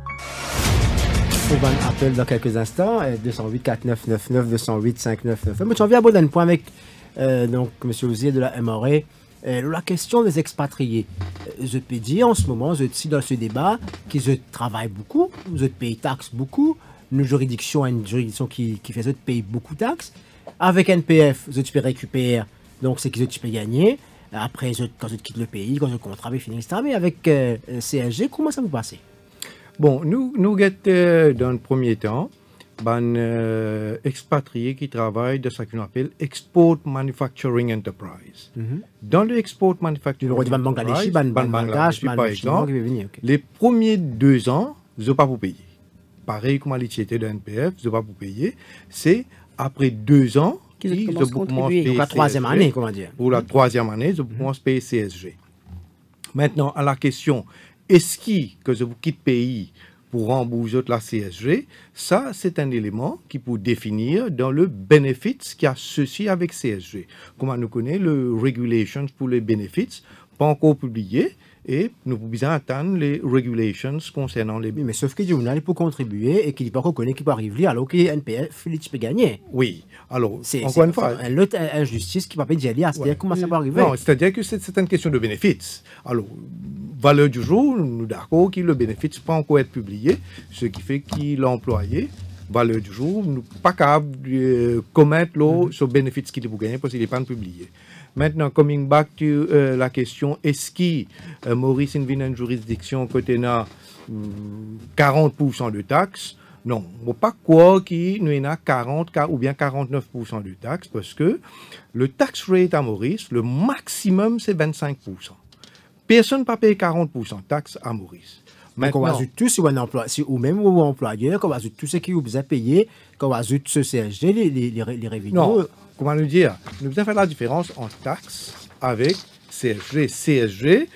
On va appeler dans quelques instants, deux zéro huit quatre neuf neuf neuf, deux zéro huit cinq neuf neuf. Mais je reviens à un point avec euh, donc, M. Ouzier de la M R A. Euh, la question des expatriés. Euh, je peux dire en ce moment, je suis dans ce débat, qu'ils travaillent beaucoup, je paye taxes beaucoup, une juridiction a une juridiction qui, qui fait je paye beaucoup de taxes. Avec N P F, je peux récupérer, donc c'est que je peux gagner. Après, je, quand je quitte le pays, quand je contrat avec fini, et cetera. Mais avec euh, C S G, comment ça vous passe? Bon, nous, nous euh, dans le premier temps, ben, euh, expatriés qui travaillent de ce qu'on appelle Export Manufacturing Enterprise. Mm-hmm. Dans le Export Manufacturing Enterprise, ban, ban, Bangladesh, ban, par exemple, venir, okay. Les premiers deux ans, je n'ai pas pour payer. Pareil comme à l'étiquette de N P F, je n'ai pas pour payer. C'est après deux ans, qui je commence payer la troisième année, comment dire. Pour la troisième année, je commence à payer C S G. Maintenant, à la question, est-ce que je vous quitte pays pour rembourser la C S G, ça, c'est un élément qui peut définir dans le benefits qui associe avec C S G. Comme on nous connaît, le regulations pour les benefits, pas encore publié, et nous pouvons attendre les regulations concernant les... Oui, mais sauf que le journal peut contribuer et qu'il n'est pas reconnu qu'il peut arriver alors que N P F peut gagner. Oui, alors, c'est, encore c'est une fois... C'est l'autre injustice qui va pas dire, c'est-à-dire ouais. Comment ça peut arriver? Non, c'est-à-dire que c'est, c'est une question de bénéfices. Alors, valeur du jour, nous d'accord que le bénéfice ne peut pas encore être publié, ce qui fait qu'il l'employé, valeur du jour, nous pas capable de commettre mm-hmm. ce bénéfice qu'il peut gagner parce qu'il n'est pas publié. Maintenant, coming back to euh, la question, est-ce que euh, Maurice vient une juridiction côté na euh, quarante pour cent de taxes? Non, on ne peut pas croire qu'il y a quarante ou bien quarante-neuf pour cent de taxes parce que le tax rate à Maurice, le maximum, c'est vingt-cinq pour cent. Personne ne peut payer quarante pour cent de taxes à Maurice. Maintenant, on ajoute tout si on emploie, si, ou même ou employeur, qu'on ajoute tout ce qui vous a payé, qu'on ajoute ce C S G, les, les, les, les revenus. Non, comment nous dire? Nous devons faire la différence entre taxes avec C S G. C S G,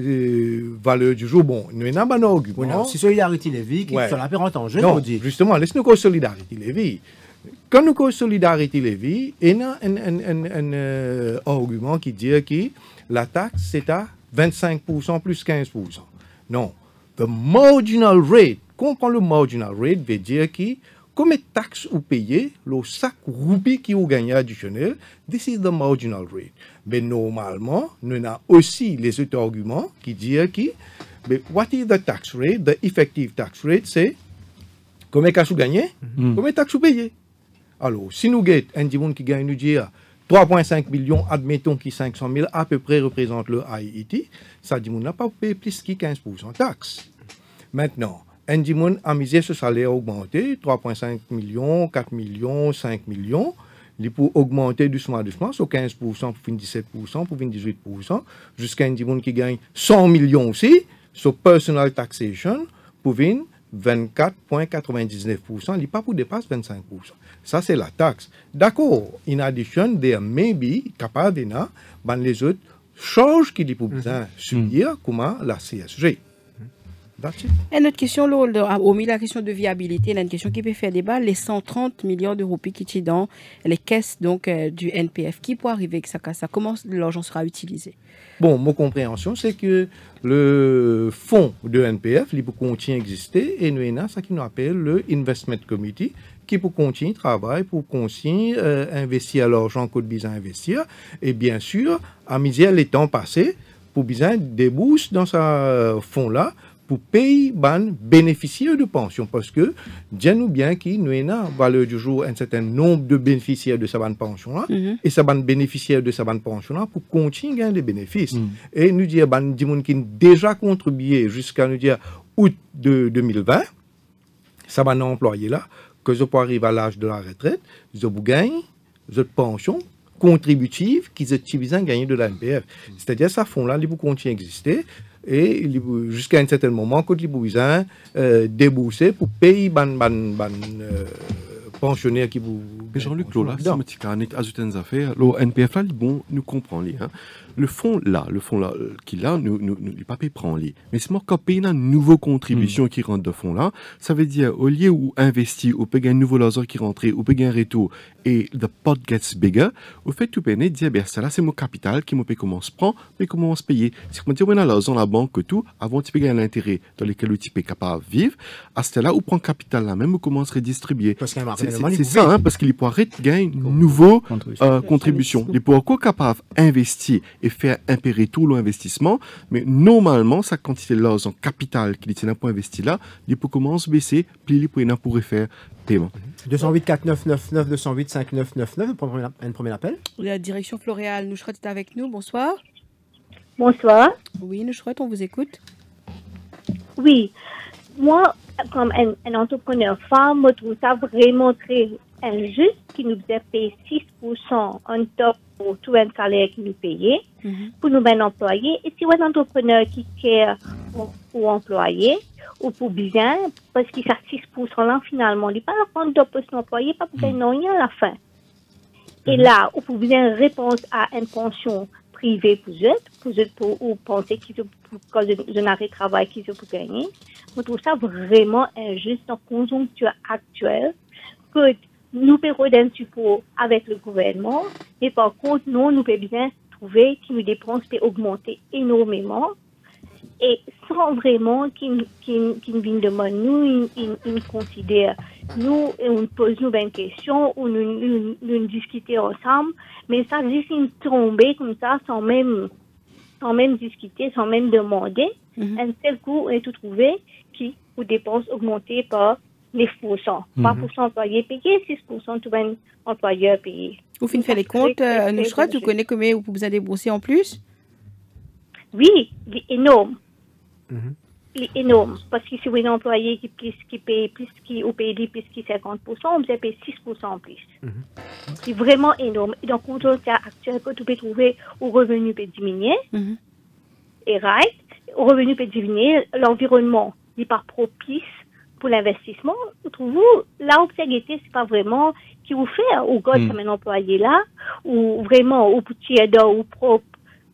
euh, valeur du jour, bon, nous n'avons pas d'argument. Oui, non, c'est Solidarité Lévis qui ouais. Sur la pérante en jeu. Non, justement, laisse-nous qu'on Solidarité Lévis. Quand nous qu'on Solidarité Lévis, il y a un, un, un, un euh, argument qui dit que la taxe, c'est à vingt-cinq pour cent plus quinze pour cent. Non. The marginal rate, comprend le marginal rate, veut dire que, comme les taxes ou payées, le sac roupi qui vous gagne additionnel, this is the marginal rate. Mais normalement, nous avons aussi les autres arguments qui disent que, mais what is the tax rate? The effective tax rate, c'est combien de taxes vous gagnez, mm-hmm. combien de taxes vous payez. Alors, si nous avons un monde qui gagne, nous dit trois virgule cinq millions, admettons que cinq cent mille à peu près représente le I E T, ça dit qu'on n'a pas payé plus que quinze pour cent de taxes. Maintenant, un dit qu'on a misé ce salaire augmenté, trois virgule cinq millions, quatre millions, cinq millions, il peut augmenter doucement, doucement, sur quinze pour cent pour dix-sept pour cent, pour dix-huit pour cent, jusqu'à un dit qui gagne cent millions aussi, sur personal taxation, pour vingt-quatre virgule quatre-vingt-dix-neuf pour cent, il n'est pas pour dépasser vingt-cinq pour cent. Ça, c'est la taxe. D'accord, in addition, there may be, capable de ben les autres charges qu'il est pour besoin subir, comme la C S G. Et notre question, là, au milieu de la question de viabilité, là, une question qui peut faire débat, les cent trente millions de roupies qui sont dans les caisses donc, euh, du N P F, qui peut arriver avec ça, ça? Comment l'argent sera utilisé? Bon, ma compréhension, c'est que le fonds de N P F, il peut continuer à exister, et nous avons ce qu'on appelle le Investment Committee, qui peut continuer à travailler pour continuer euh, investir l'argent qu'on a besoin d'investir, et bien sûr, à misère les temps passés, pour besoin des bourses dans ce fonds-là, pour payer les bénéficiaires de pension. Parce que, dis-nous bien qu'il nous avons, valeur du jour, un certain nombre de bénéficiaires de sa pension-là, mm-hmm. et sa bénéficiaires de sa pension-là, pour continuer à gagner des bénéfices. Mm. Et nous dire, ben, des gens qui ont déjà contribué jusqu'à nous dire août de deux mille vingt, ça va nous employer là, que je peux arriver à l'âge de la retraite, je vous gagne, je pension contributive qui est suffisante à gagner de la N P F. Mm. C'est-à-dire, ça fonds-là, il peut continuer à exister. Et jusqu'à un certain moment, quand il besoin euh, débourser pour payer ban ban ban euh, pensionnaires qui vous. Mais Jean-Luc, là, si je peux ajouter une affaire, le N P F là, bon, nous comprenons. Hein. Le fonds là, le fonds là, qui là, nous, nous, nous, les papiers prend les. Mais c'est moi quand paye une nouvelle contribution mm. qui rentre de fonds là, ça veut dire au lieu où investir, ou payer un nouveau laser qui rentre, ou payer un retour, et the pot gets bigger, au fait tout payer, dire ben ça là c'est mon capital qui me paye comment se prend, mais comment se payer. C'est comme dire on a l'argent la banque que tout, avant tu payes un intérêt dans lequel tu es capable de vivre, à ce là où prend capital là même ou commence à redistribuer. C'est ça, hein, parce qu'il pourrait gagner une nouvelle euh, contribution. Il pourrait quoi capable d'investir et faire impérer tout l'investissement, mais normalement, sa quantité de l'argent capital qu'il tient pour investir là, il peut commencer à baisser, puis il pourrait pourrait faire paiement. deux cent huit quatre neuf neuf neuf, deux cent huit cinq neuf neuf neuf, un premier appel. La direction Floréal, Nouchret est avec nous, bonsoir. Bonsoir. Oui, Nouchret, on vous écoute. Oui, moi, comme un, un entrepreneur femme, je trouve ça vraiment très injuste qui nous faisait payer six pour cent en top pour tout un salaire qui nous payait, mm-hmm. pour nous bien employer. Et si un entrepreneur qui care pour, pour employer ou pour bien, parce qu'il a six pour cent là, finalement, il n'est pas la prendre top pour son employé, pas pour gagner mm-hmm. rien à la fin. Mm-hmm. Et là, ou pour bien répondre à une pension privée pour eux, pour eux, pour, ou penser qu'ils ont, quand je n'arrête de travail, qu'ils ont pour gagner. Je trouve ça vraiment injuste dans la conjoncture actuelle, que nous payons d'un support avec le gouvernement, mais par contre, nous, nous pouvons bien trouver que nos dépenses peuvent augmenter énormément, et sans vraiment qu'ils qu qu viennent demander nous, ils, ils considèrent nous, et on pose nous une question, ou nous, nous, nous discuter ensemble, mais ça juste une tombée comme ça, sans même, sans même discuter, sans même demander. Mm-hmm. Un seul coup, on a tout trouvé qui aux dépenses augmentées par neuf pour cent. Mm-hmm. trois pour cent employés payés, six pour cent tout un employeur payé. Vous finissez les comptes, euh, nous, je crois, tu connais combien vous avez déboursé en plus? Oui, énorme. Mm-hmm. Énorme. Parce que si vous avez un employé qui, plus, qui paye plus, qui au P D plus que cinquante pour cent, vous avez payé six pour cent en plus. Mm-hmm. C'est vraiment énorme. Et donc, quand on est actuel, quand vous pouvez trouver au revenu peut diminuer, mm-hmm. et right, au revenu peut diminuer, l'environnement n'est pas propice pour l'investissement. Trouvez-vous, là où c'est guetté, c'est pas vraiment qui vous fait au gars mm. comme un employé là, ou vraiment au petit aidant ou propre,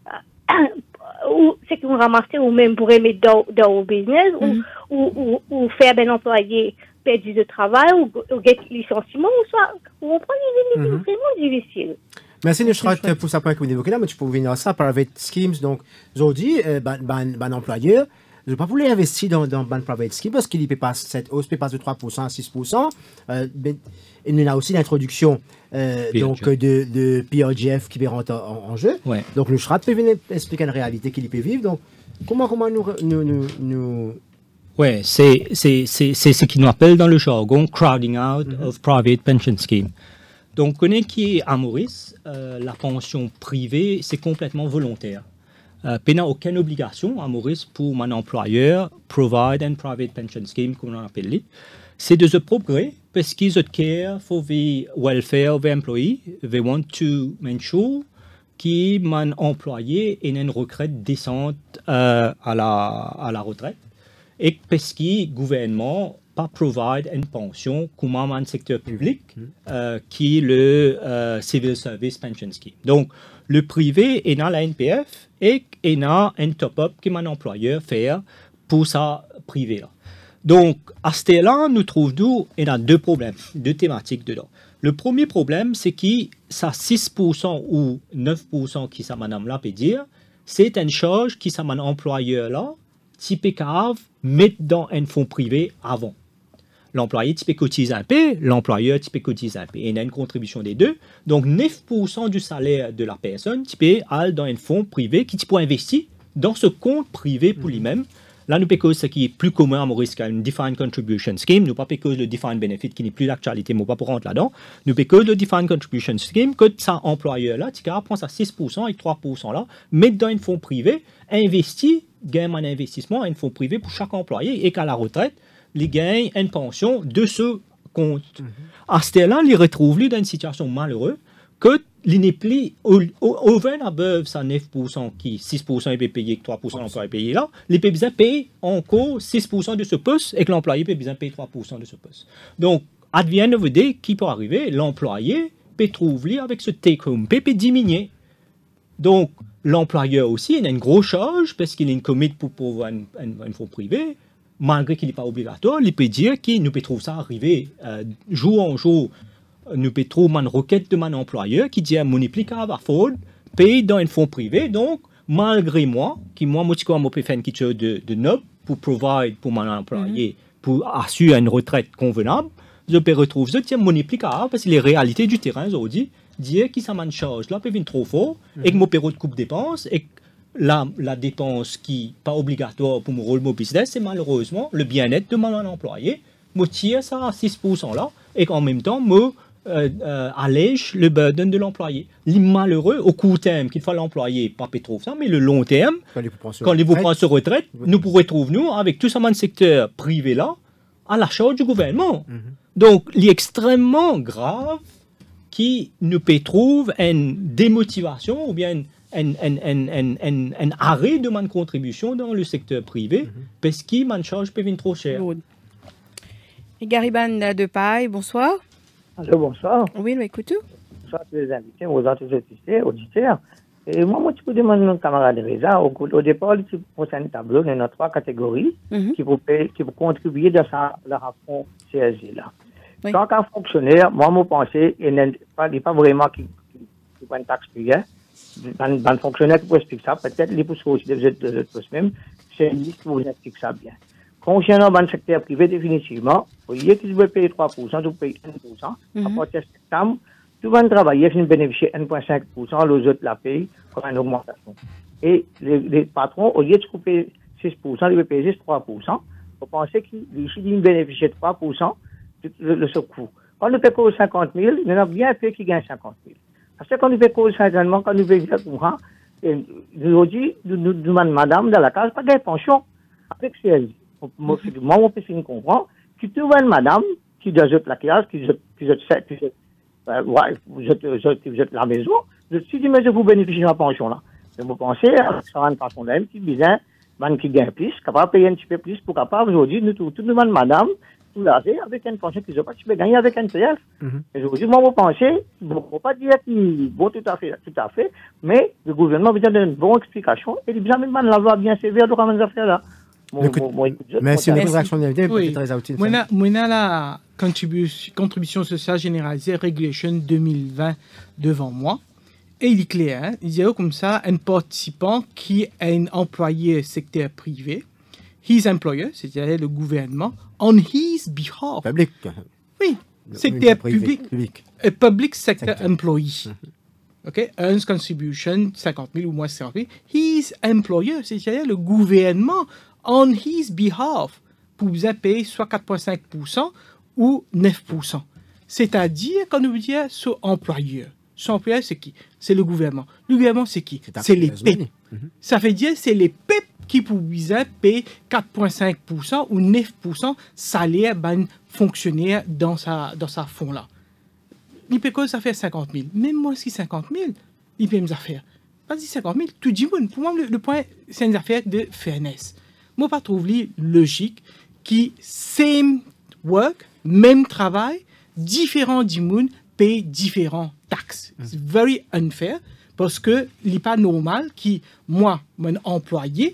ou c'est qu'on ramasse ou même pour mettre dans, dans au business, mm. ou, ou, ou, ou faire un employé perdu de travail, ou, ou get licenciement, ou soit, vous comprenez, c'est mm-hmm. vraiment difficile. Merci Nouchret pour ce point que vous évoquez là, mais tu peux venir à ça, private schemes, donc, aujourd'hui, euh, ben, ben, ben employeur, je ne vais pas vouloir investir dans, dans une private scheme parce qu'il passe cette hausse passe de trois pour cent à six pour cent. Euh, ben, il y a aussi l'introduction euh, donc de, de P R G F qui rentre en, en jeu. Ouais. Donc le Nouchret peut venir expliquer une réalité qu'il peut vivre. Donc comment, comment nous... nous, nous, nous... Oui, c'est ce qui nous appelle dans le jargon crowding out mm-hmm. of private pension scheme. Donc, on est qui est à Maurice, euh, la pension privée, c'est complètement volontaire. Euh, il n'y a aucune obligation à Maurice pour mon employeur, provide and private pension scheme, comme on appelle. C'est de se progrès parce qu'ils ont care for the welfare of the employee. They want to ensure que mon employé ait une retraite décente euh, à, la, à la retraite. Et parce que le gouvernement pas provide une pension comme un secteur public euh, qui est le euh, Civil Service Pension Scheme. Donc, le privé est dans la N P F et est dans un top-up que mon employeur fait pour sa privée. Donc, à ce stade-là, nous trouvons qu'il y a deux problèmes, deux thématiques dedans. Le premier problème, c'est que ça six pour cent ou neuf pour cent qui ça madame-là peut dire, c'est une charge qui ça mon employeur-là, type cave, met dans un fonds privé avant. L'employé type cotise un peu, l'employeur type cotise un peu. Et il y a une contribution des deux. Donc, neuf pour cent du salaire de la personne type aller dans un fonds privé qui type investir dans ce compte privé pour lui-même. Là, nous pécons ce qui est plus commun à Maurice qu'une Defined Contribution Scheme. Nous pas pécons le Defined Benefit qui n'est plus d'actualité, mais pas pour rentrer là-dedans. Nous pécons le Defined Contribution Scheme que ça employeur-là, tu prend ça six pour cent et trois pour cent là, met dans un fonds privé, investit, gagne un investissement, un fonds privé pour chaque employé et qu'à la retraite, il gagne une pension de ce compte. Mm-hmm. À ce stade-là, il retrouve lui dans une situation malheureuse que il n'est plus over and above ça neuf pour cent qui six pour cent est payé, trois pour cent l'employé payé là, les peut besoin payer encore six pour cent de ce poste et que l'employé peut besoin payer trois pour cent de ce poste. Donc, at the end of the day, qui peut arriver, l'employé peut trouver avec ce take-home pay peut diminuer. Donc, l'employeur aussi, il a une grosse charge parce qu'il a une commit pour pouvoir un, un, un fonds privé. Malgré qu'il n'est pas obligatoire, il peut dire qu'il nous peut trouver ça arriver euh, jour en jour. Nous peut trouver une requête de mon employeur qui dit à mon applicable à Ford, paye dans un fonds privé. Donc, malgré moi, qui moi, moi, je peux faire quelque chose de, de noble pour provide pour mon employé, mm-hmm. pour assurer une retraite convenable, je peux retrouver ça, mon applicable, parce que les réalités du terrain aujourd'hui disent que ça m'en charge là, peut venir trop fort, mm-hmm. et que mon période de coupe dépenses, et La, la dépense qui n'est pas obligatoire pour mon rôle mon business, c'est malheureusement le bien-être de mon employé. Je tire ça à six pour cent là et qu'en même temps, je euh, euh, allège le burden de l'employé. Les malheureux, au court terme, qu'il faut l'employé, pas trop ça, mais le long terme, quand il vous prend sur retraite, oui. nous pourrons retrouver nous avec tout ce secteur privé là à la charge du gouvernement. Mm-hmm. Donc, il est extrêmement grave qui nous peut trouver une démotivation ou bien Un, un, un, un, un, un arrêt de ma contribution dans le secteur privé mm-hmm. parce que ma charge peut venir trop cher. Et Gariban de Paille, bonsoir. Allô, bonsoir. Oui, nous écoutons. Bonsoir à tous les invités, aux autres auditeurs. Et moi, moi, je peux demander à mon camarade Reza, au, au départ, il y a un tableau, il y a trois catégories mm-hmm. qui vont contribuer dans leur fonds C S G là. Oui. Tant qu'un fonctionnaire, moi, je pense qu'il n'est pas, pas vraiment qui prend une taxe payée. Dans, dans le fonctionnaire qui vous explique ça, peut-être les pouces aussi de votre même, c'est une liste qui vous explique ça bien. Concernant le secteur privé, définitivement, vous voyez qu'ils veulent payer trois pour cent, vous payez un pour cent. Mm-hmm. À partir de septembre, tout le monde travaille, ils bénéficient un virgule cinq pour cent, les autres la payent comme une augmentation. Et les, les patrons, au lieu de couper six pour cent, ils veulent payer juste trois pour cent. Vous pensez qu'ils bénéficient de trois pour cent de le, le surcoût. Quand nous payons cinquante mille, il y en a bien peu qui gagnent cinquante mille. Parce que quand nous faisons sincèrement, quand nous faisons exactement, nous dit, nous demandons madame dans la case, pas de pension avec C S G. Moi, on peut finir comprendre que tu vois une madame qui doit jeter la classe, qui jette, qui jette, qui jette, euh, ouais, vous jette, jette, jette la maison. Je me suis dit, mais je vous bénéficie de la pension là. Je me pensais, ça va une façon d'un petit bizarre, man qui gagne plus, capable de payer un petit peu plus pour capable aujourd'hui, nous, tout, tout demande madame, tout l'âge, avec une pension qu'ils n'ont pas, tu peux gagner avec un P F. Mm-hmm. Et aujourd'hui, moi, vous pensez, il ne faut pas dire qu'il bon, tout à fait, tout à fait, mais le gouvernement a besoin d'une bonne explication et il a besoin de la loi bien sévère de comment affaires là. Mon, mon, mon, mais c'est une réaction d'invité, oui. Très utile. Moi, la contribution, contribution sociale généralisée, Regulation deux mille vingt devant moi. Et il est clair, hein, il y a comme ça un participant qui est un employé secteur privé, his employer, c'est-à-dire le gouvernement, on his behalf. Public. Oui, secteur public. Public. A public sector, sector. Employee. Mm-hmm. OK, earns contribution cinquante mille ou moins cinquante mille. His employer, c'est-à-dire le gouvernement, on his behalf, pour vous payer soit quatre virgule cinq pour cent ou neuf pour cent. C'est-à-dire, quand nous disons ce employeur, ce employeur, c'est qui? C'est le gouvernement. Le gouvernement, c'est qui? C'est les P E P. Mm-hmm. Ça veut dire c'est les P E P qui pouvaient payer quatre virgule cinq pour cent ou neuf pour cent salaire d'un fonctionnaire dans sa, dans sa fonds-là. Il peut que ça fait cinquante mille. Même moi, si cinquante mille, il peut me faire. Pas dit cinquante mille, tout dit bon. Pour moi, le, le point, c'est une affaire de fairness. Moi, je trouve logique qui, same work, même travail, différents du monde payent différents taxes. C'est very unfair parce que il n'est pas normal que moi, mon employé,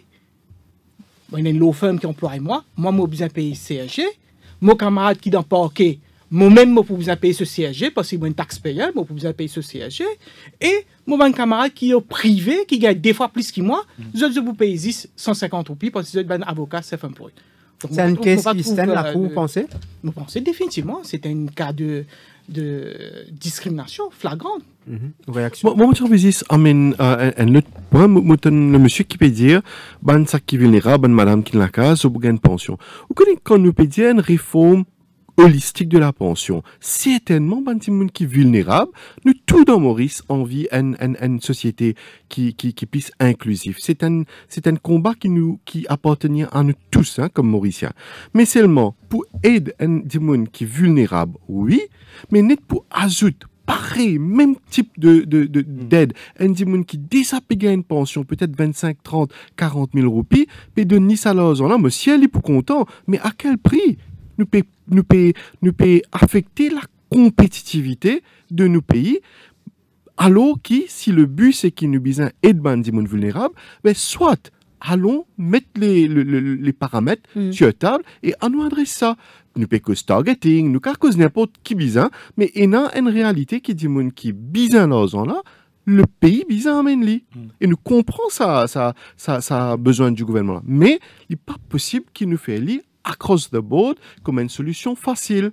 il y a une law firm qui emploie moi, moi, je besoin de payer C S G, mon camarade qui est dans le parquet, moi-même, je peux payer ce C S G parce que je suis un taxpayer, je peux payer ce C S G, et mon camarade qui est privé, qui gagne des fois plus que moi, je vais vous payer cent cinquante roupies parce que je suis un avocat self-employed. C'est un cas système, là, que vous pensez? Vous pensez définitivement, c'est un cas de, de discrimination flagrante. Mm-hmm. Réaction? Moi, je trouve amène un autre point. Le monsieur qui peut dire, ben, ça qui est vulnérable, ben, madame qui n'a case, ou une pension. Vous connaissez quand nous peut dire une réforme holistique de la pension. Certainement, ben, c'est monde qui est vulnérable. Nous, tout dans Maurice, envie une, une, une société qui, qui, qui puisse inclusive. C'est un, c'est un combat qui nous, qui appartient à nous tous, hein, comme Mauriciens. Mais seulement, pour aider un, des monde qui est vulnérable, oui, mais net pour ajouter pareil, même type de, de, de, d'aide. Un dimon qui déjà paye une pension, peut-être vingt-cinq, trente, quarante mille roupies, puis de Nice à l'argent là, monsieur, il est pour content. Mais à quel prix? Nous peut, nous peut, nous peut affecter la compétitivité de nos pays. Alors que, si le but c'est qu'il nous besoin aide ban dimon vulnérable, ben, soit, allons mettre les, les, les, les paramètres mm. sur la table et à nous adresser ça. Nous payons cause targeting, nous cause n'importe qui bizarre, mais il y a une réalité qui dit qui bizarre l'argent là, le pays bizarre amène lui. Mm. Et nous comprenons ça, ça, ça, ça a besoin du gouvernement. Mais il n'est pas possible qu'il nous fait lui across the board comme une solution facile.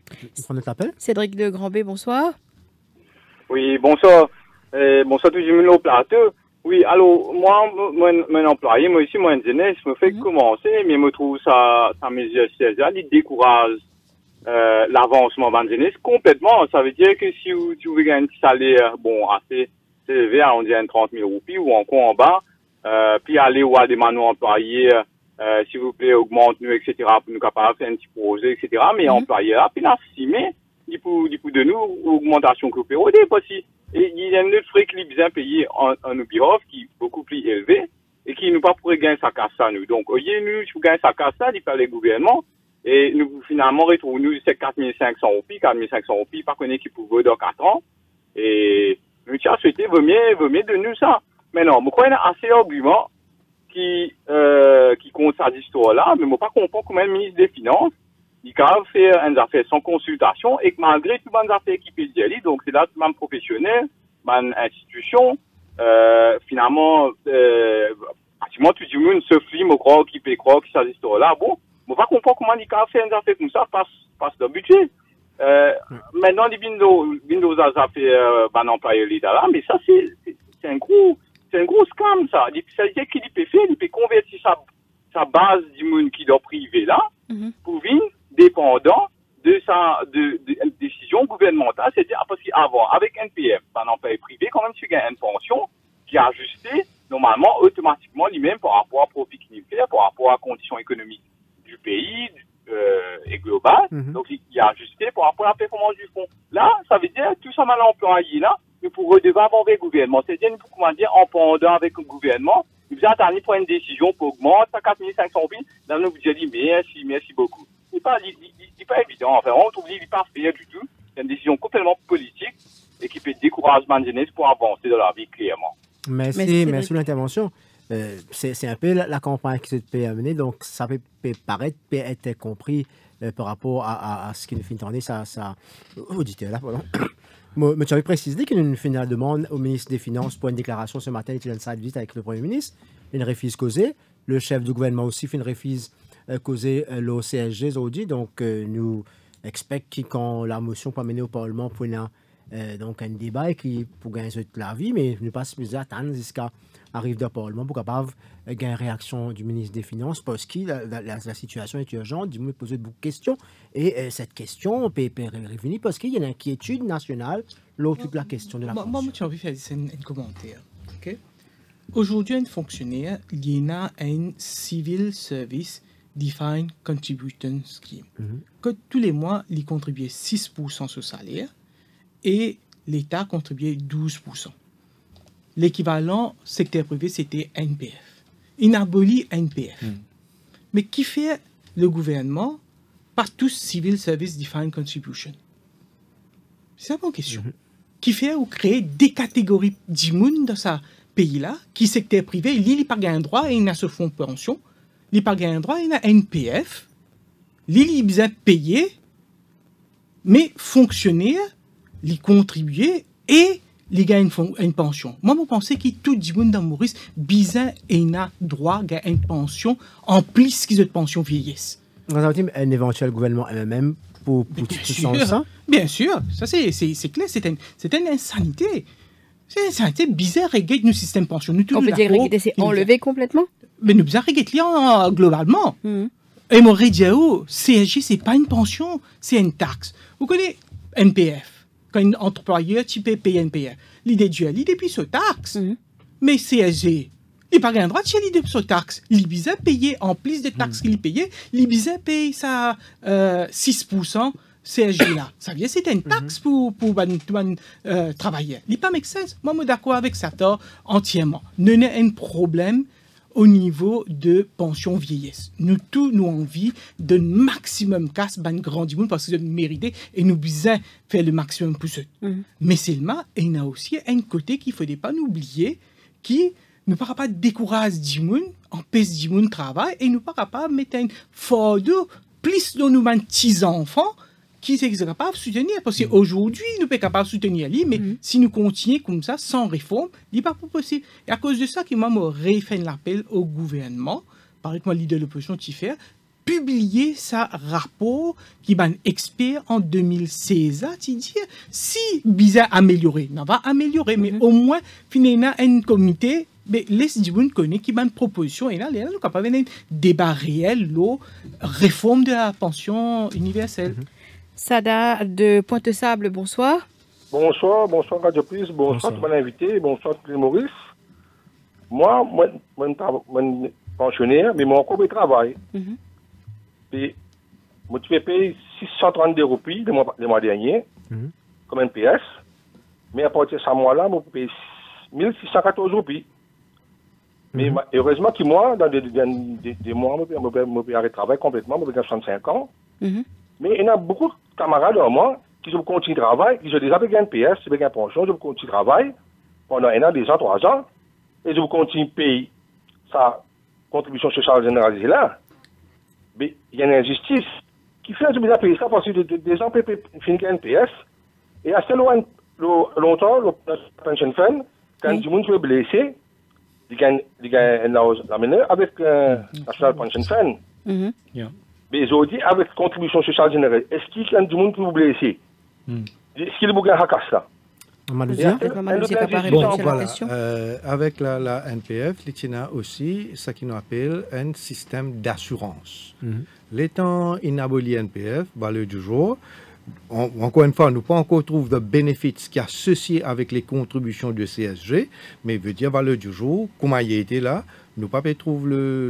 Cédric de Grand-B, bonsoir. Oui, bonsoir. Euh, bonsoir tout le monde au plateau. Oui, alors, moi, mon, mon employé, moi aussi, mon jeunesse, me fait mm-hmm. commencer, mais me trouve ça, ça mesure césar, il décourage, euh, l'avancement de jeunesse complètement. Ça veut dire que si vous, tu veux gagner un salaire, bon, assez élevé, on dirait trente mille roupies ou encore en bas, euh, puis aller voir des manos employés, euh, s'il vous plaît, augmente-nous, et cetera, pour nous capables de faire un petit projet, et cetera, mais mm-hmm. employé là, puis là, si, mais, il peut, il peut de nous, augmentation que P O D, aussi. Et il y a un autre frais qui est bien payé en, en Ubirof, qui est beaucoup plus élevé, et qui nous pas pourrait gagner sa casse à nous. Donc, au lieu nous, si vous gagnez sa casse à, il fait les gouvernements, et nous, finalement, retrouvons nous, c'est quatre mille cinq cents roupies, quatre mille cinq cents roupies, par contre, qui pouvait dans quatre ans. Et, nous, tiens, souhaité, vaut mieux, vaut mieux de nous ça. Mais non, moi, il y a assez d'arguments qui, euh, qui comptent cette histoire-là, mais moi, pas comprendre comment le ministre des Finances, il a fait une affaire sans consultation et que malgré tout, les affaires qui peuvent y aller, donc c'est là, même professionnel, même institution, euh, finalement, euh, pratiquement tout le monde se flie, me croit, qui peut croire que cette histoire-là, bon, on va comprendre comment il a fait une affaire comme ça, passe, passe le budget. Euh, maintenant, les Windows, Windows a fait, euh, ben, employé l'État là, mais ça, c'est, c'est, c'est un gros, c'est un gros scam, ça. Ça veut dire qu'il peut faire, il peut convertir sa, sa base du monde qui doit privé là, mm-hmm. pour venir dépendant de sa de, de, de décision gouvernementale, c'est-à-dire parce qu'avant, avec N P M, un employé privé, quand même, tu gagnes une pension qui est ajustée normalement automatiquement lui-même par rapport à profit qu'il fait, par rapport à conditions économiques du pays euh, et global. Mm-hmm. Donc, il est ajusté par rapport à la performance du fonds. Là, ça veut dire tout ça mal employé là, nous pourrons devoir avoir avec le gouvernement. C'est-à-dire, nous pouvons comment dire, en pendant avec le gouvernement, nous avons attendu pour une décision pour augmenter à quatre mille cinq cents mille. Là, nous vous dit merci, merci beaucoup. C'est pas, pas évident. Enfin, on trouve qu'il n'est pas fait du tout. C'est une décision complètement politique et qui peut décourager la jeunesse pour avancer dans la vie, clairement. Merci, merci, merci pour l'intervention. Euh, c'est, c'est un peu la, la campagne qui se peut amener, donc ça peut, peut paraître, peut être compris euh, par rapport à, à, à ce qui nous fait entendre, ça, ça, auditeur là, pardon. Mais tu avais précisé qu'il y a une finale demande au ministre des Finances pour une déclaration ce matin, il était dans une salle de visite avec le Premier ministre, une refuse causée. Le chef du gouvernement aussi fait une refuse euh, causée euh, l'O C S G aujourd'hui, donc euh, nous expectons que quand la motion peut amener au Parlement pour une euh, donc un débat qui pour gagner toute la vie, mais ne pas se attendre jusqu'à arrive de Parlement pour capable euh, gagner une réaction du ministre des Finances parce que la, la, la, la situation est urgente, du moins poser beaucoup de questions et euh, cette question peut, peut revenir parce qu'il y a une inquiétude nationale l'autre toute la question de la Moi, moi j'ai envie de faire un, un commentaire. Okay? Aujourd'hui, un fonctionnaire, il y a un Civil Service Defined Contribution Scheme. Mm-hmm. Que tous les mois, il contribuait six pour cent sur salaire et l'État contribuait douze pour cent. L'équivalent secteur privé, c'était N P F. Il abolit N P F. Mm. Mais qui fait le gouvernement par tous Civil Service Defined Contribution? C'est la bonne question. Mm-hmm. Qui fait ou créer des catégories d'immunes dans ce pays-là, qui secteur privé, il n'a pas un droit et il a ce fonds de pension, il n'a pas un droit et il a N P F, il a besoin de payer, mais fonctionnaire, il contribuer et il gagne une, une pension. Moi, je pense que tout le monde dans Maurice, besoin et a droit à une pension en plus qu'ils ont de pension vieillesse. Vous avez un éventuel gouvernement M M M pour, pour tout ça? Bien sûr, ça c'est clair, c'est une, une insanité. C'est une insanité bizarre, régler nos systèmes pensionnels. On peut dire régler, c'est enlever complètement? Mais nous devons régler globalement. Mm. Et mon rédiao, C S G, ce n'est pas une pension, c'est une taxe. Vous connaissez N P F? Quand un employeur, tu peux payer N P F. L'idée du il est plus sur taxe. Mm. Mais C S G, il n'a pas un droit de l'idée sur taxe. Il besoin payer, en plus des taxes mm. qu'il payait, il besoin payer ça euh, six pour cent C S G là. Ça vient, c'était une taxe mm-hmm. pour, pour, pour, pour euh, travailler. Il n'est pas make sense. Moi, je suis d'accord avec ça entièrement. Nous avons un problème au niveau de pension vieillesse. Nous tous, nous envie d'un maximum casse, ban grand du monde parce que nous mérité et nous besoin faire le maximum pour eux. Mm-hmm. Mais seulement, il y a aussi un côté qu'il ne faudrait pas oublier qui ne pourra pas décourager du monde, empêcher du monde travail et ne pourra pas mettre un fardeau plus de nos petits enfants qui sont capables de soutenir. Parce qu'aujourd'hui, nous sommes capables de soutenir lui, mais mm-hmm. si nous continuons comme ça, sans réforme, il n'est pas possible. Et à cause de ça, moi, je refais l'appel au gouvernement, par exemple, le leader de l'opposition, Tifer, publier sa rapport qui va expert en deux mille seize, tu dis, si bizarre amélioré, on va améliorer, mais mm-hmm. au moins, finalement, un comité, mais laisse du monde connaître qui va une proposition, et là, il y a un débat réel, la réforme de la pension universelle. Mm-hmm. Sada de Pointe-Sable, bonsoir. Bonsoir, bonsoir Radio Plus, bonsoir, bonsoir. Mon invité, bonsoir Maurice. Moi, moi, je suis pensionnaire, mais mon compte de travail. Mm-hmm. Puis, moi, tu peux payer six cent trente-deux roupies le mois, le mois dernier, mm-hmm. comme N P S, mais à partir de ce mois-là, je peux payer mille six cent quatorze roupies. Mais mm-hmm. heureusement que moi, dans des, des, des, des mois, je peux arrêter de travailler complètement, je peux soixante-cinq ans. Mm-hmm. Mais il y a beaucoup de camarades à moi qui ont continué de travailler, qui ont déjà payé un P S, qui ont payé une pension, qui ont continué de travailler pendant un an, deux ans, trois ans, et ils ont continué de payer sa contribution sociale généralisée là. Mais il y a une injustice qui fait qu'ils ont payé ça parce que des gens peuvent finir un P S, et assez loin, longtemps, le pension fund, quand du monde est blessé, il gagne la meneur avec le National Pension Fund. Mm-hmm. Yeah. Mais ils ont dit avec contribution sociale générale, est-ce qu'il y a du monde qui vous blessé? Mm. Est-ce qu'il y a beaucoup de casse là? Bon, voilà. Euh, avec la, la N P F, il y a aussi ce qu'on appelle un système d'assurance. Mm-hmm. L'étant inaboli N P F, valeur du jour, on, encore une fois, nous pas encore trouvé de bénéfices qui associés avec les contributions de C S G, mais veut dire valeur du jour, comment il a été là, nous pas trouver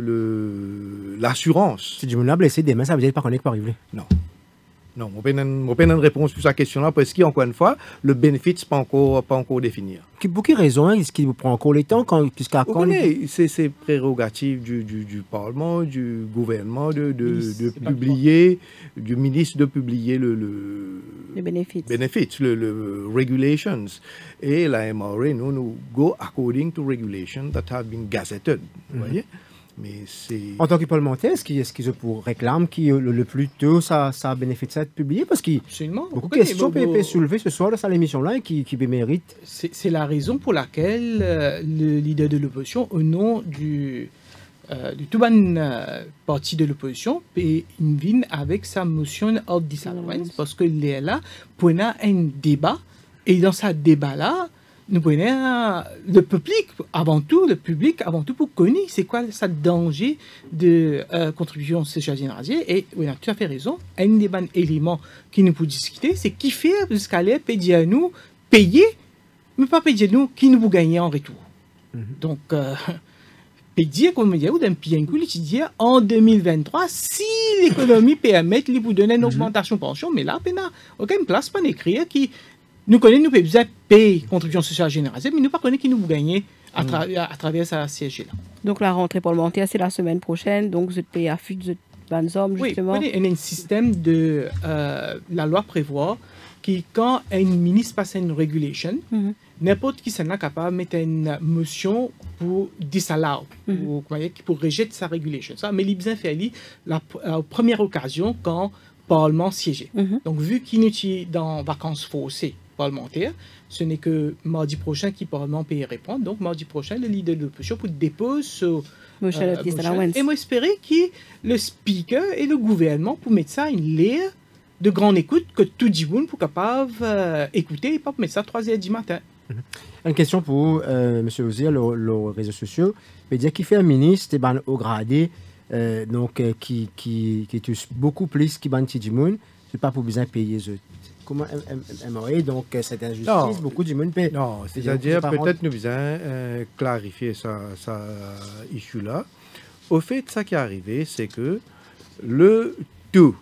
le l'assurance. Si tu me l'as blessé demain, ça veut dire pas qu'on est pas arrivé. Non. Non, on peut pas une réponse sur cette question-là parce qu'encore une fois, le bénéfice n'est pas encore, pas encore défini. Pour quelle raison est-ce qu'il vous prend encore le temps quand, jusqu'à quand? C'est prérogative du, du, du Parlement, du gouvernement de, de, de publier, du ministre de publier le, le, le bénéfice, bénéfice le, le regulations. Et la M R A, nous, nous go according to regulations that have been gazetted. Mm-hmm. Vous voyez? Mais en tant que parlementaire, est-ce qu'ils qu pour réclament que le, le plus tôt ça, ça bénéficie d'être publié? Parce qu'il y a beaucoup de questions qui peuvent soulever ce soir dans cette émission-là et qui, qui méritent. C'est la raison pour laquelle euh, le leader de l'opposition, au nom du, euh, du tout bon euh, parti de l'opposition, vient avec sa motion of disallowance parce qu'il est là pour un débat Et dans ce débat-là, nous prenons le public avant tout, le public avant tout pour connaître c'est quoi ce danger de euh, contribution sociale généralisée. Et oui, tu as fait raison. Un des bons éléments qui nous peut discuter, c'est qui fait jusqu'à l'aide payer à nous, payer, mais pas payer nous, qui nous peut gagner en retour. Mm-hmm. Donc, euh, payer, comme on dit, d'un pied dire en deux mille vingt-trois, si l'économie permet de vous donner une augmentation de pension, mais là, il n'y a aucune place pour écrire qui. Nous connaissons, nous pouvons payer contribution sociale généralisée, mais nous ne connaissons pas qui nous gagnons à, tra mm. à, à travers sa C S G-là. Donc la rentrée parlementaire, c'est la semaine prochaine, donc vous êtes payé à fut de hommes, justement. Oui, il y a un système de... Euh, la loi prévoit que quand un ministre passe une régulation, mm-hmm. n'importe qui s'en est capable de mettre une motion pour disallow, mm-hmm. pour, pour rejeter sa régulation. Ça, mais il bien fait la, la première occasion quand le Parlement siégeait. Mm-hmm. Donc vu qu'il est dans vacances forcées, parlementaire, ce n'est que mardi prochain qui Parlement peut y répondre. Donc, mardi prochain, le leader de l'opposition peut déposer ce motion. Euh, et moi, j'espérais que le speaker et le gouvernement pour mettre ça une l'air de grande écoute que tout le monde peut capable euh, écouter et pas mettre ça à trois heures du matin. Mm-hmm. Une question pour euh, M. Osier, les réseaux sociaux. Il dire qu'il fait un ministre ben, au gradé, euh, donc euh, qui, qui, qui touche beaucoup plus qu'il ban du monde. C'est pas pour besoin de payer eux. Comment aimerait donc cette injustice, non, beaucoup du monde paie. Non, c'est-à-dire peut-être nous besoin euh, clarifier ça, ça euh, issue-là. Au fait, ça qui est arrivé, c'est que le taux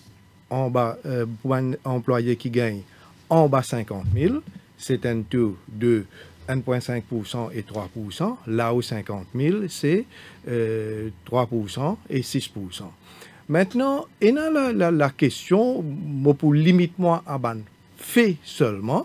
en bas euh, pour un employé qui gagne en bas cinquante mille, c'est un taux de un virgule cinq pour cent et trois pour cent. Là où cinquante mille, c'est euh, trois pour cent et six pour cent. Maintenant, il y a la, la, la question, pour limiter moi à ban fait seulement,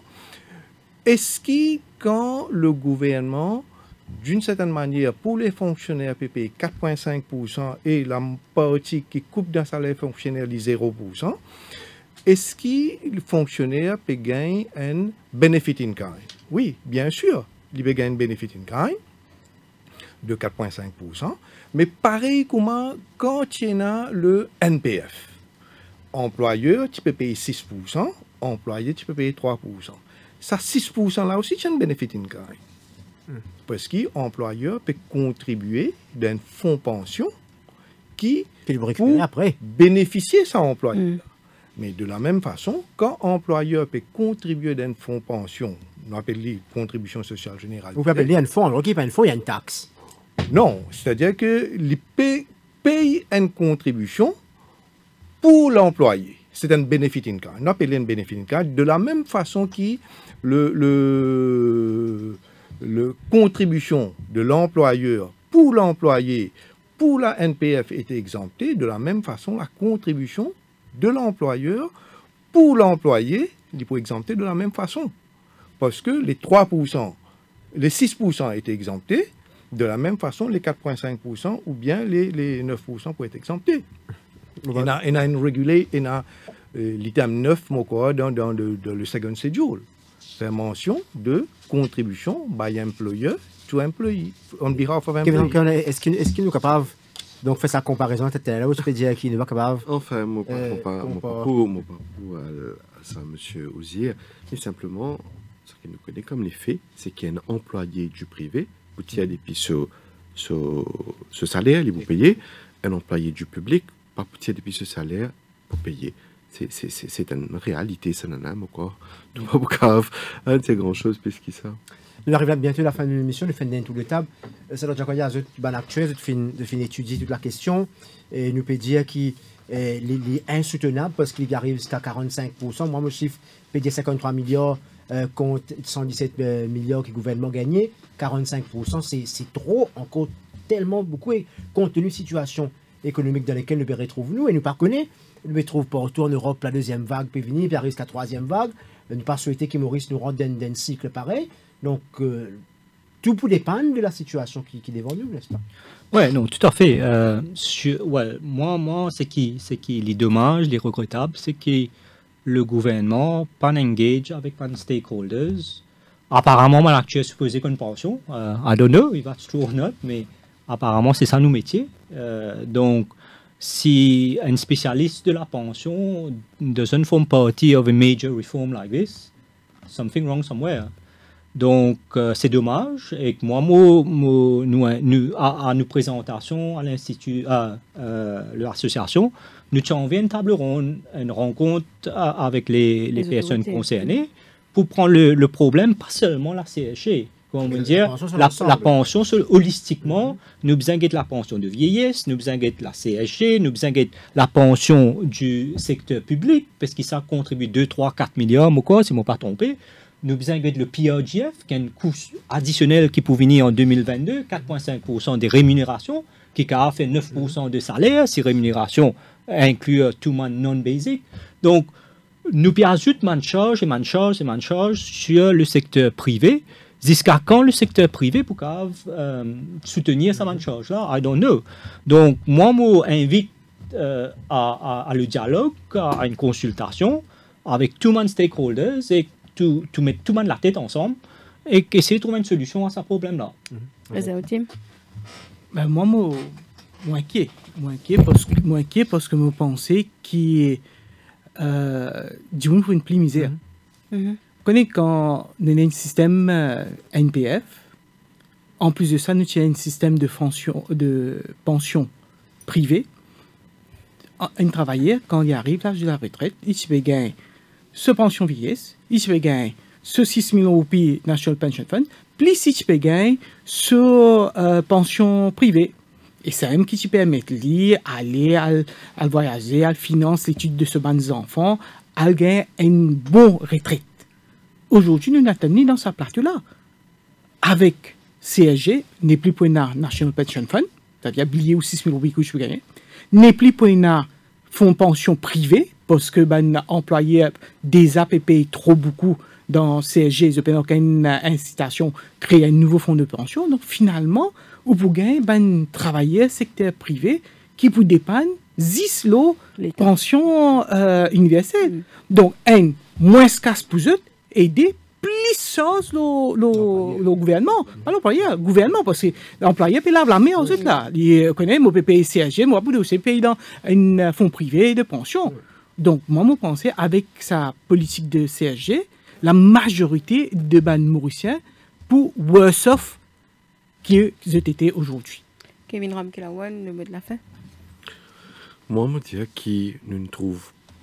est-ce que quand le gouvernement, d'une certaine manière, pour les fonctionnaires P P, quatre virgule cinq pour cent et la partie qui coupe d'un salaire fonctionnaire de zéro pour cent, est-ce que le fonctionnaire peut gagner un benefit in kind? Oui, bien sûr, il peut gagner un benefit in kind de quatre virgule cinq pour cent. Mais pareil comment quand il y a le N P F. Employeur, tu peux payer six pour cent. Employé, tu peux payer trois pour cent. Ça, six pour cent là aussi, c'est un benefit in kind. Mm. Parce que l'employeur peut contribuer d'un fonds pension qui peut après bénéficier son employé. Mm. Mais de la même façon, quand l'employeur peut contribuer d'un fonds pension, on appelle les contributions sociales générales. Vous appelez un fonds, alors qu'il n'y a pas un fonds, il y a une taxe. Non, c'est-à-dire que les paye, paye une contribution pour l'employé. C'est un benefit in kind. On appelle un benefit in kind de la même façon que le, le, le contribution de l'employeur pour l'employé, pour la N P F était exemptée, de la même façon la contribution de l'employeur pour l'employé, il faut exempter de la même façon. Parce que les trois pour cent, les six pour cent étaient exemptés, de la même façon, les quatre virgule cinq pour cent ou bien les, les neuf pour cent pourraient être exemptés. Il y a, il y a une régulée, il y a euh, l'item neuf dans, dans le, dans le second schedule. C'est mention de contribution by employer to employee, on behalf of employee. Est-ce qu'il est nous capable donc faire sa comparaison à là où je peux dire qu'il n'est pas capable. Enfin, mon parcours, mon parcours à ça, M. Osier, mais simplement, ce qu'il nous connaît comme les faits, c'est qu'il y a un employé du privé vous tirez depuis ce, ce, ce salaire, ils vont payer. Un employé du public, pas pour tirer depuis ce salaire, pour payer. C'est une réalité, ça n'en a encore. Tout va beaucoup grave. C'est grand chose, plus que ça. Nous arrivons bientôt à la fin de l'émission, nous faisons tout le table. Ça doit dire qu'il y a une actuelle, de fin étudier toute la question. Et nous peut dire qu'il est insoutenable parce qu'il arrive jusqu'à quarante-cinq pour cent. Moi, mon chiffre peut dire cinquante-trois milliards. Euh, contre cent dix-sept euh, milliards que le gouvernement gagnait, quarante-cinq pour cent, c'est trop, encore tellement beaucoup, et compte tenu de la situation économique dans laquelle nous nous retrouvons, nous, et nous ne connaissons, nous nous retrouvons partout en Europe, la deuxième vague peut venir, puis arrive jusqu'à la troisième vague, nous ne pas souhaiter que Maurice nous rentre dans un cycle pareil, donc euh, tout peut dépendre de la situation qui, qui est devant nous, n'est-ce pas? Oui, non, tout à fait. Euh, sur, ouais, moi, moi, ce qui, ce qui est dommage, les regrettable, c'est que le gouvernement pas engage avec les stakeholders. Apparemment, moi, l'actuel supposé qu'une pension. Uh, I don't know if that's true or not, mais apparemment, c'est ça nos métiers. Uh, donc, si un spécialiste de la pension doesn't form party of a major reform like this, something wrong somewhere. Donc, euh, c'est dommage. Et que moi, moi, moi nous, nous, à, à nos présentations à l'Institut, à euh, l'association, nous avons une table ronde, une rencontre à, avec les, les, les personnes concernées pour prendre le, le problème, pas seulement la C H G. Comment dire, la, la pension, holistiquement, mm-hmm. nous besoin de la pension de vieillesse, nous besoin de la C H G, nous besoin de la pension du secteur public, parce que ça contribue deux, trois, quatre milliards, ou quoi, si je ne me pas trompé. Nous besoin de le P R G F, qui est un coût additionnel qui peut venir en deux mille vingt-deux, quatre virgule cinq pour cent des rémunérations, qui a fait neuf pour cent de salaire, si rémunération inclut tout le monde non-basic. Donc, nous ajoutons une charge et une charge et une charge sur le secteur privé. Jusqu'à quand le secteur privé pour euh, soutenir cette charge-là? I don't know. Donc, moi, je m'invite euh, à, à, à le dialogue, à, à une consultation avec tous les stakeholders et tout, tout mettre tout le monde la tête ensemble et essayer de trouver une solution à ce problème-là. Mm-hmm. Ben, moi, moi, moi inquiet. Moi inquiet parce que moi inquiet parce que je pensais qu'il est euh, du moins pour une pli misère. Mm-hmm. Mm-hmm. Quand on a un système euh, N P F, en plus de ça, nous avons un système de pension, de pension privée. Un travailleur, quand il arrive à l'âge de la retraite, il se fait gagner ce pension vieillesse, il se fait gagner ce six mille roupies National Pension Fund, plus il se fait gagner ce euh, pension privée. Et c'est même qui te permet d'aller, à voyager, à financer l'étude de ce banc enfants, à gagner une bonne retraite. Aujourd'hui, nous n'attendons dans sa plateau-là. Avec C S G, n'est plus pour une National Pension Fund, c'est-à-dire billet ou six mille roupies que je peux gagner, n'est plus pour une fonds pension privé, parce que ben, employé des A P P trop beaucoup dans C S G, ils n'ont aucune incitation créer un nouveau fonds de pension. Donc finalement, ou pour gagner ben, travailler secteur privé qui vous dépanne dix lots pension euh, universelle. Mm. Donc, un, moins casse pour eux, aider plus chose le, le, le gouvernement. Pas l'employé, le gouvernement, parce que l'employé peut laver la main aux autres là. Il connaît, moi, P P C S G, moi, je aussi payer dans un fonds privé de pension. Donc, moi, je pensais, avec sa politique de C S G, la majorité de ban Mauriciens pour worse off qu'ils étaient aujourd'hui. Kevin Ramkelawan, le mot de la fin. Moi, je me dis que nous ne trouvons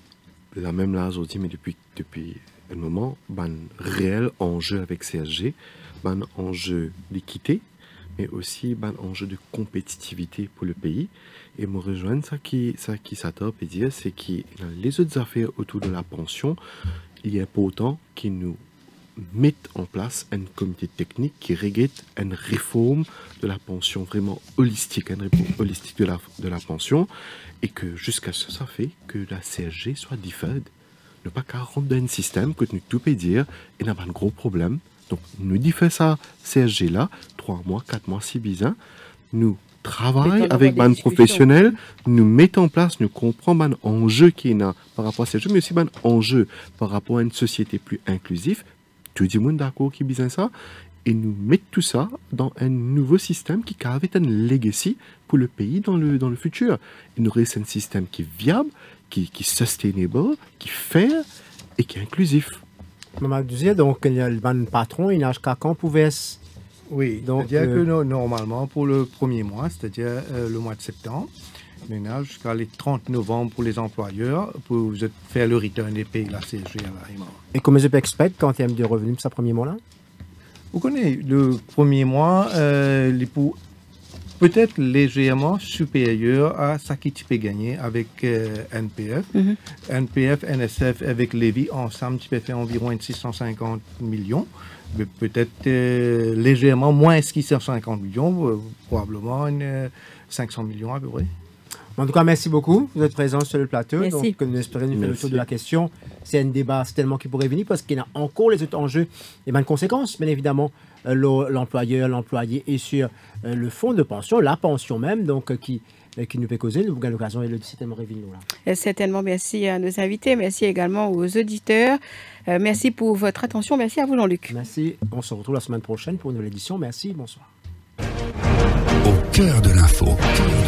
la même là aujourd'hui, mais depuis, depuis un moment, un réel enjeu avec C S G, un enjeu d'équité, mais aussi un enjeu de compétitivité pour le pays. Et me rejoindre, ça qui, ça qui s'attarde et dire, c'est que dans les autres affaires autour de la pension, il est important qu'ils nous mettent en place un comité technique qui regarde une réforme de la pension vraiment holistique, une réforme holistique de la, de la pension, et que jusqu'à ce que ça fait que la C S G soit deferred. Ne pas qu'à rentrer dans un système que nous tout peut dire, et n'a pas un gros problème. Donc, nous diffère ça, C S G là, trois mois, quatre mois, six bizarres, nous travaillons avec des professionnels, nous mettons en place, nous comprenons un enjeu qui est là par rapport à C S G, mais aussi un enjeu par rapport à une société plus inclusive. Tout le monde d'accord qui besoin ça, et nous mettons tout ça dans un nouveau système qui a un legacy pour le pays dans le, dans le futur. Et nous avons un système qui est viable, qui, qui est sustainable, qui est fair et qui est inclusif. Maman disait donc le patron, il n'a jusqu'à quand pouvait. Oui, donc c'est-à-dire euh... que no, normalement pour le premier mois, c'est-à-dire euh, le mois de septembre, on a jusqu'à le trente novembre pour les employeurs pour faire le return des pays de la C S G à la M A. Et comment je peux expecter en termes de revenus pour ce premier mois-là? Vous connaissez, le premier mois, euh, les pour peut-être légèrement supérieur à ce qui tu peux gagner avec euh, N P F. Mm-hmm. N P F, N S F avec Lévis, ensemble, tu peux faire environ six cent cinquante millions. Mais peut-être euh, légèrement moins six cent cinquante millions, euh, probablement euh, cinq cents millions à peu près. En tout cas, merci beaucoup. Vous êtes présents sur le plateau. Merci. Donc, nous espérons nous faire le tour de la question. C'est un débat tellement qui pourrait venir parce qu'il y a encore les autres enjeux et bien de conséquences, bien évidemment. Euh, l'employeur, l'employé et sur euh, le fonds de pension, la pension même, donc euh, qui, euh, qui nous fait causer. Nous avons l'occasion de le dire, tellement réveillé. Certainement, merci à nos invités. Merci également aux auditeurs. Euh, merci pour votre attention. Merci à vous, Jean-Luc. Merci. On se retrouve la semaine prochaine pour une nouvelle édition. Merci. Bonsoir. Au cœur de l'info.